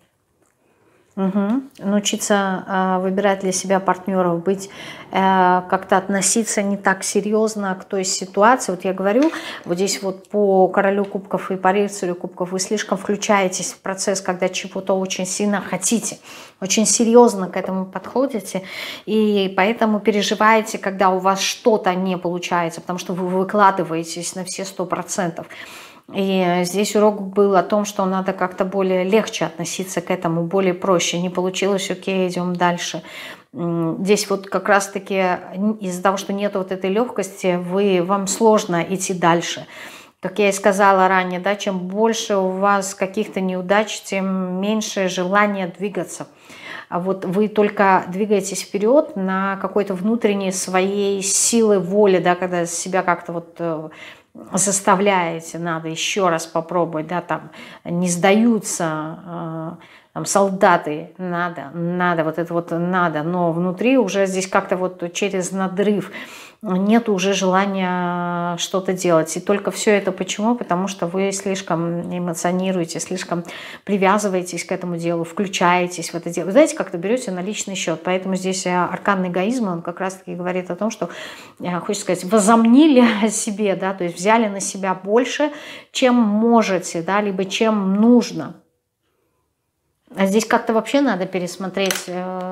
Научиться выбирать для себя партнеров, быть, как-то относиться не так серьезно к той ситуации. Вот я говорю, вот здесь вот по королю кубков и по рыцарю кубков вы слишком включаетесь в процесс, когда чего-то очень сильно хотите, очень серьезно к этому подходите, и поэтому переживаете, когда у вас что-то не получается, потому что вы выкладываетесь на все 100%. И здесь урок был о том, что надо как-то более легче относиться к этому, более проще. Не получилось, окей, идем дальше. Здесь вот как раз-таки из-за того, что нет вот этой легкости, вам сложно идти дальше. Как я и сказала ранее, да, чем больше у вас каких-то неудач, тем меньше желания двигаться. А вот вы только двигаетесь вперед на какой-то внутренней своей силы воли, да, когда себя как-то вот заставляете, надо еще раз попробовать, да, там не сдаются там, солдаты, надо, вот это вот надо, но внутри уже здесь как-то вот через надрыв нет уже желания что-то делать. И только все это почему? Потому что вы слишком эмоционируете, слишком привязываетесь к этому делу, включаетесь в это дело. Вы знаете, как-то берете на личный счет. Поэтому здесь аркан эгоизма, он как раз-таки говорит о том, что, хочется сказать, возомнили о себе, да, то есть взяли на себя больше, чем можете, да, либо чем нужно. А здесь как-то вообще надо пересмотреть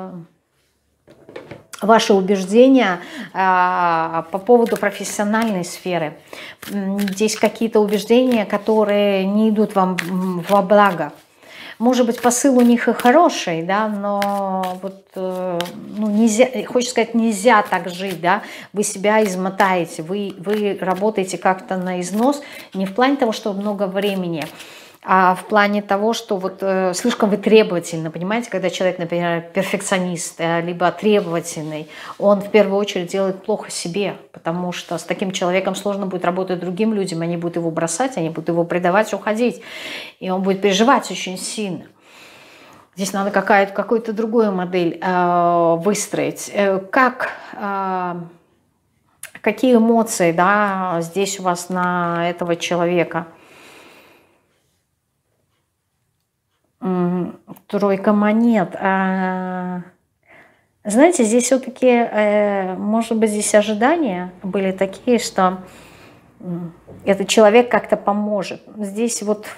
ваши убеждения по поводу профессиональной сферы. Здесь какие-то убеждения, которые не идут вам во благо. Может быть, посыл у них и хороший, да, но вот, ну, нельзя, хочется сказать, нельзя так жить, да, вы себя измотаете, вы работаете как-то на износ, не в плане того, что много времени, а в плане того, что вот слишком вы требовательны, понимаете, когда человек, например, перфекционист, либо требовательный, он в первую очередь делает плохо себе, потому что с таким человеком сложно будет работать другим людям, они будут его бросать, они будут его предавать, уходить, и он будет переживать очень сильно. Здесь надо какую-то другую модель выстроить. Какие эмоции, да, здесь у вас на этого человека? Тройка монет. Знаете, здесь все-таки, может быть, здесь ожидания были такие, что этот человек как-то поможет. Здесь вот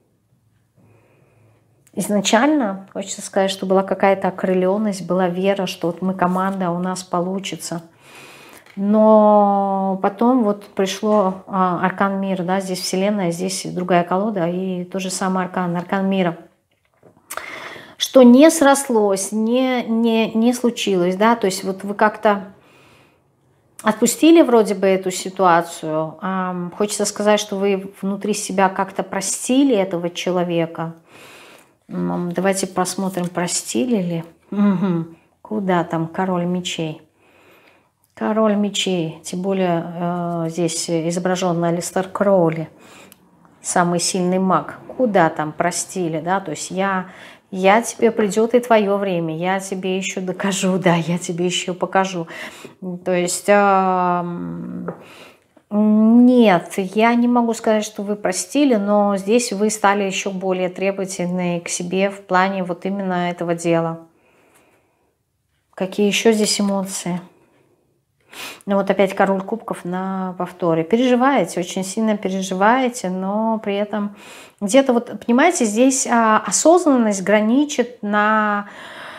изначально, хочется сказать, что была какая-то окрыленность, была вера, что вот мы команда, у нас получится. Но потом вот пришло аркан мира, да, здесь Вселенная, здесь другая колода, и тот же самый аркан мира. Что не срослось, не случилось, да, то есть вот вы как-то отпустили вроде бы эту ситуацию, хочется сказать, что вы внутри себя как-то простили этого человека. Давайте посмотрим, простили ли. Угу. Куда там король мечей? Король мечей, тем более здесь изображен Алистер Кроули, самый сильный маг. Куда там простили, да, то есть я тебе придет и твое время, я тебе еще докажу, да, я тебе еще покажу. То есть нет, я не могу сказать, что вы простили, но здесь вы стали еще более требовательны к себе в плане вот именно этого дела. Какие еще здесь эмоции? Ну вот опять король кубков на повторе. Переживаете, очень сильно переживаете, но при этом где-то вот, понимаете, здесь осознанность граничит на,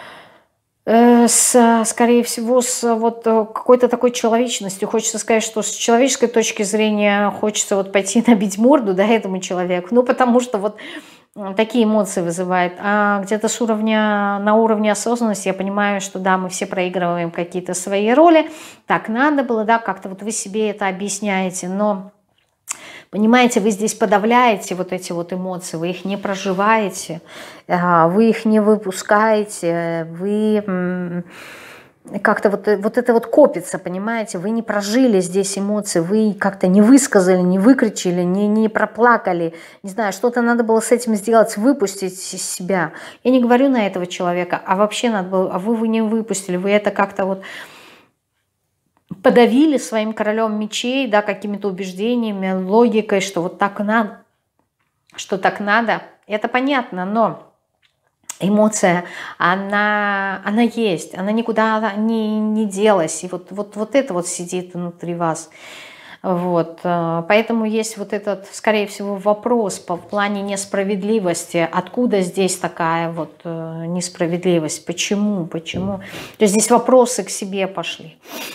скорее всего, с вот какой-то такой человечностью. Хочется сказать, что с человеческой точки зрения хочется вот пойти набить морду, да, этому человеку, ну потому что вот такие эмоции вызывает. А где-то с уровня, на уровне осознанности я понимаю, что да, мы все проигрываем какие-то свои роли. Так надо было, да, как-то вот вы себе это объясняете. Но, понимаете, вы здесь подавляете вот эти вот эмоции, вы их не проживаете, вы их не выпускаете, вы как-то вот это вот копится, понимаете, вы не прожили здесь эмоции, вы как-то не высказали, не выкричали, не проплакали, не знаю, что-то надо было с этим сделать, выпустить из себя. Я не говорю на этого человека, а вообще надо было, а вы не выпустили, вы это как-то вот подавили своим королем мечей, да, какими-то убеждениями, логикой, что вот так надо, что так надо, это понятно, но эмоция, она есть, она никуда не делась. И вот это вот сидит внутри вас. Вот. Поэтому есть вот этот, скорее всего, вопрос по плане несправедливости. Откуда здесь такая вот несправедливость? Почему? Почему? То есть здесь вопросы к себе пошли.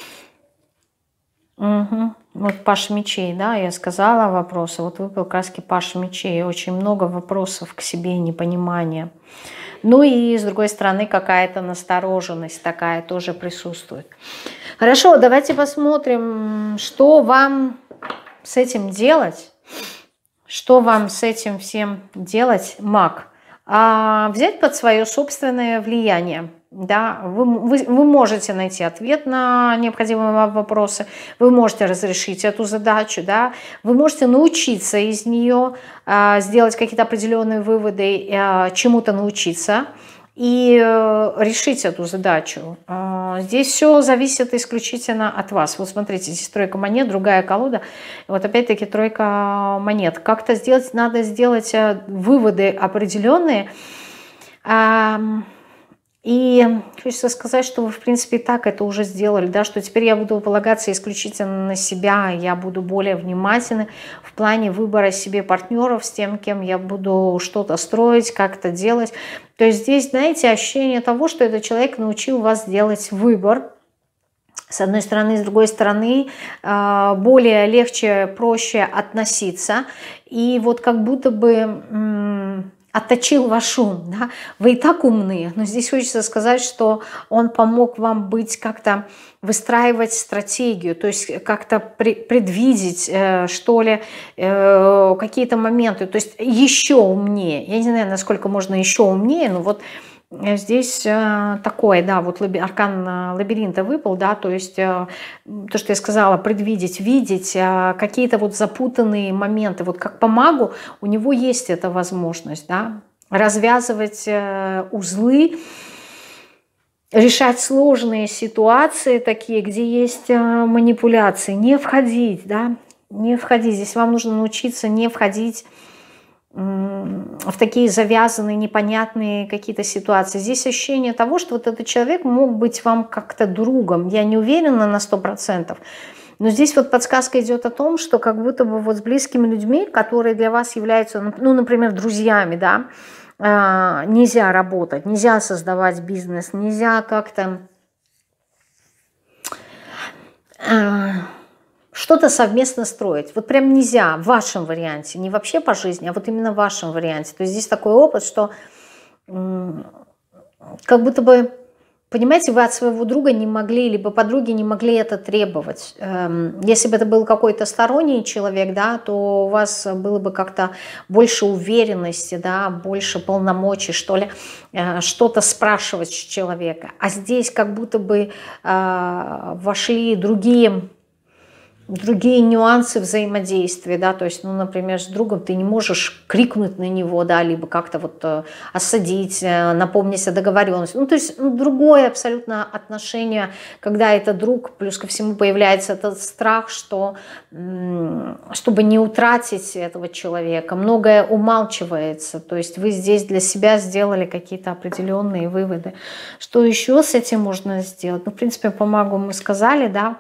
Угу. Вот паш мечей, да, я сказала вопросы. Вот выпал краски паш мечей. Очень много вопросов к себе, непонимания. Ну и, с другой стороны, какая-то настороженность такая тоже присутствует. Хорошо, давайте посмотрим, что вам с этим делать. Что вам с этим всем делать, маг? Взять под свое собственное влияние. Да? Вы можете найти ответ на необходимые вам вопросы, вы можете разрешить эту задачу, да? Вы можете научиться из нее, сделать какие-то определенные выводы, чему-то научиться и решить эту задачу. Здесь все зависит исключительно от вас. Вот смотрите, здесь тройка монет, другая колода. Вот опять-таки тройка монет. Как-то сделать, надо сделать выводы определенные. И хочется сказать, что вы, в принципе, и так это уже сделали, да, что теперь я буду полагаться исключительно на себя, я буду более внимательна в плане выбора себе партнеров, с тем, кем я буду что-то строить, как-то делать. То есть здесь, знаете, ощущение того, что этот человек научил вас делать выбор, с одной стороны, с другой стороны, более легче, проще относиться, и вот как будто бы отточил ваш ум, да? Вы и так умны, но здесь хочется сказать, что он помог вам быть как-то, выстраивать стратегию, то есть как-то предвидеть, что ли, какие-то моменты, то есть еще умнее. Я не знаю, насколько можно еще умнее, но вот здесь такое, да, вот аркан лабиринта выпал, да, то есть то, что я сказала, предвидеть, видеть какие-то вот запутанные моменты, вот как по магу у него есть эта возможность, да, развязывать узлы, решать сложные ситуации такие, где есть манипуляции, не входить, да, не входить, здесь вам нужно научиться не входить в такие завязанные, непонятные какие-то ситуации. Здесь ощущение того, что вот этот человек мог быть вам как-то другом. Я не уверена на 100%. Но здесь вот подсказка идет о том, что как будто бы вот с близкими людьми, которые для вас являются, ну, например, друзьями, да, нельзя работать, нельзя создавать бизнес, нельзя как-то что-то совместно строить. Вот прям нельзя в вашем варианте, не вообще по жизни, а вот именно в вашем варианте. То есть здесь такой опыт, что как будто бы, понимаете, вы от своего друга не могли, либо подруги не могли это требовать. Если бы это был какой-то сторонний человек, да, то у вас было бы как-то больше уверенности, да, больше полномочий, что ли, что-то спрашивать с человека. А здесь как будто бы вошли другие нюансы взаимодействия, да, то есть, ну, например, с другом ты не можешь крикнуть на него, да, либо как-то вот осадить, напомнить о договоренности, ну, то есть другое абсолютно отношение, когда это друг, плюс ко всему появляется этот страх, что, чтобы не утратить этого человека, многое умалчивается, то есть вы здесь для себя сделали какие-то определенные выводы. Что еще с этим можно сделать? Ну, в принципе, по магу мы сказали, да,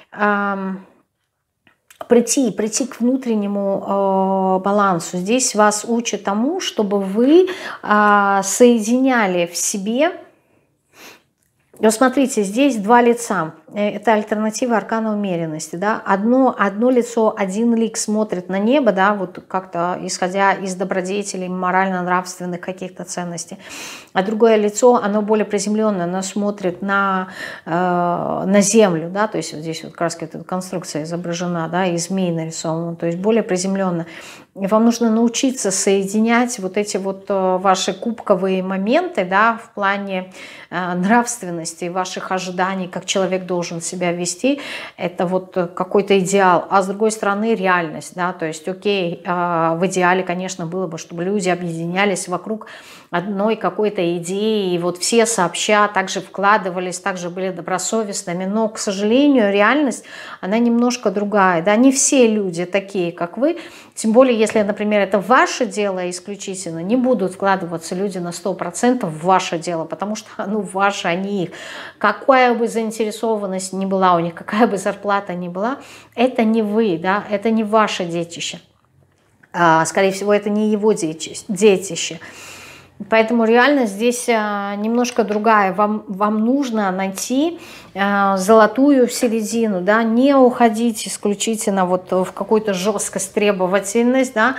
прийти к внутреннему балансу. Здесь вас учат тому, чтобы вы соединяли в себе. Вот смотрите, здесь два лица. Это альтернатива аркана умеренности. Да? Одно лицо, один лик смотрит на небо, да, вот как-то исходя из добродетелей, морально-нравственных каких-то ценностей. А другое лицо, оно более приземленное, оно смотрит на землю. Да? То есть вот здесь вот как раз эта конструкция изображена, да, и змей нарисован, то есть более приземленно. И вам нужно научиться соединять вот эти вот ваши кубковые моменты, да, в плане нравственности, ваших ожиданий, как человек должен себя вести. Это вот какой-то идеал. А с другой стороны реальность. Да, то есть, окей, в идеале, конечно, было бы, чтобы люди объединялись вокруг одной какой-то идеи, и вот все сообща также вкладывались, также были добросовестными. Но, к сожалению, реальность, она немножко другая. Да? Не все люди такие, как вы. Тем более, если, например, это ваше дело исключительно, не будут вкладываться люди на 100% в ваше дело, потому что, ну, ваше, а не их. Какая бы заинтересованность ни была у них, какая бы зарплата ни была, это не вы, да? Это не ваше детище. Скорее всего, это не его детище. Поэтому реально здесь немножко другая. Вам нужно найти золотую середину, да, не уходить исключительно вот в какую-то жесткость, требовательность, да,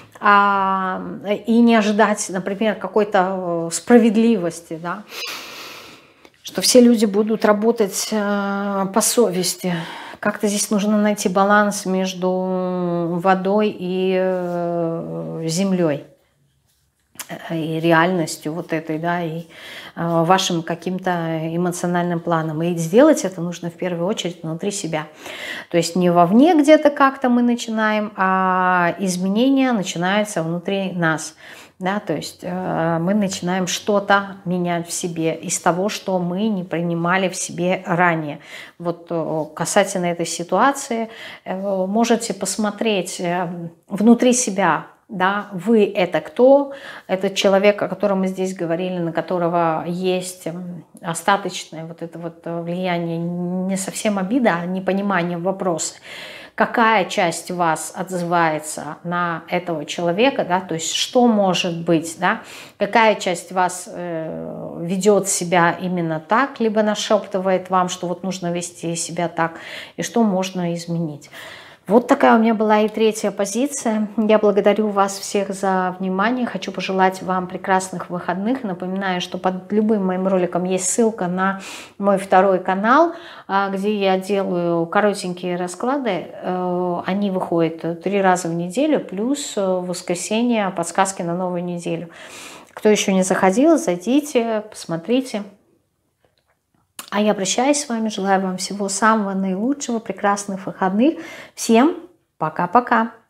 и не ожидать, например, какой-то справедливости, да, что все люди будут работать по совести. Как-то здесь нужно найти баланс между водой и землей. И реальностью вот этой, да, и вашим каким-то эмоциональным планом. И сделать это нужно в первую очередь внутри себя. То есть не вовне где-то как-то мы начинаем, а изменения начинаются внутри нас. Да, то есть мы начинаем что-то менять в себе из того, что мы не принимали в себе ранее. Вот касательно этой ситуации можете посмотреть внутри себя. Да, вы это кто? Это человек, о котором мы здесь говорили, на которого есть остаточное вот это вот влияние, не совсем обида, а непонимание вопроса. Какая часть вас отзывается на этого человека, да, то есть что может быть, да, какая часть вас ведет себя именно так, либо нашептывает вам, что вот нужно вести себя так, и что можно изменить. Вот такая у меня была и третья позиция. Я благодарю вас всех за внимание. Хочу пожелать вам прекрасных выходных. Напоминаю, что под любым моим роликом есть ссылка на мой второй канал, где я делаю коротенькие расклады. Они выходят 3 раза в неделю, плюс в воскресенье подсказки на новую неделю. Кто еще не заходил, зайдите, посмотрите. А я прощаюсь с вами, желаю вам всего самого наилучшего, прекрасных выходных. Всем пока-пока!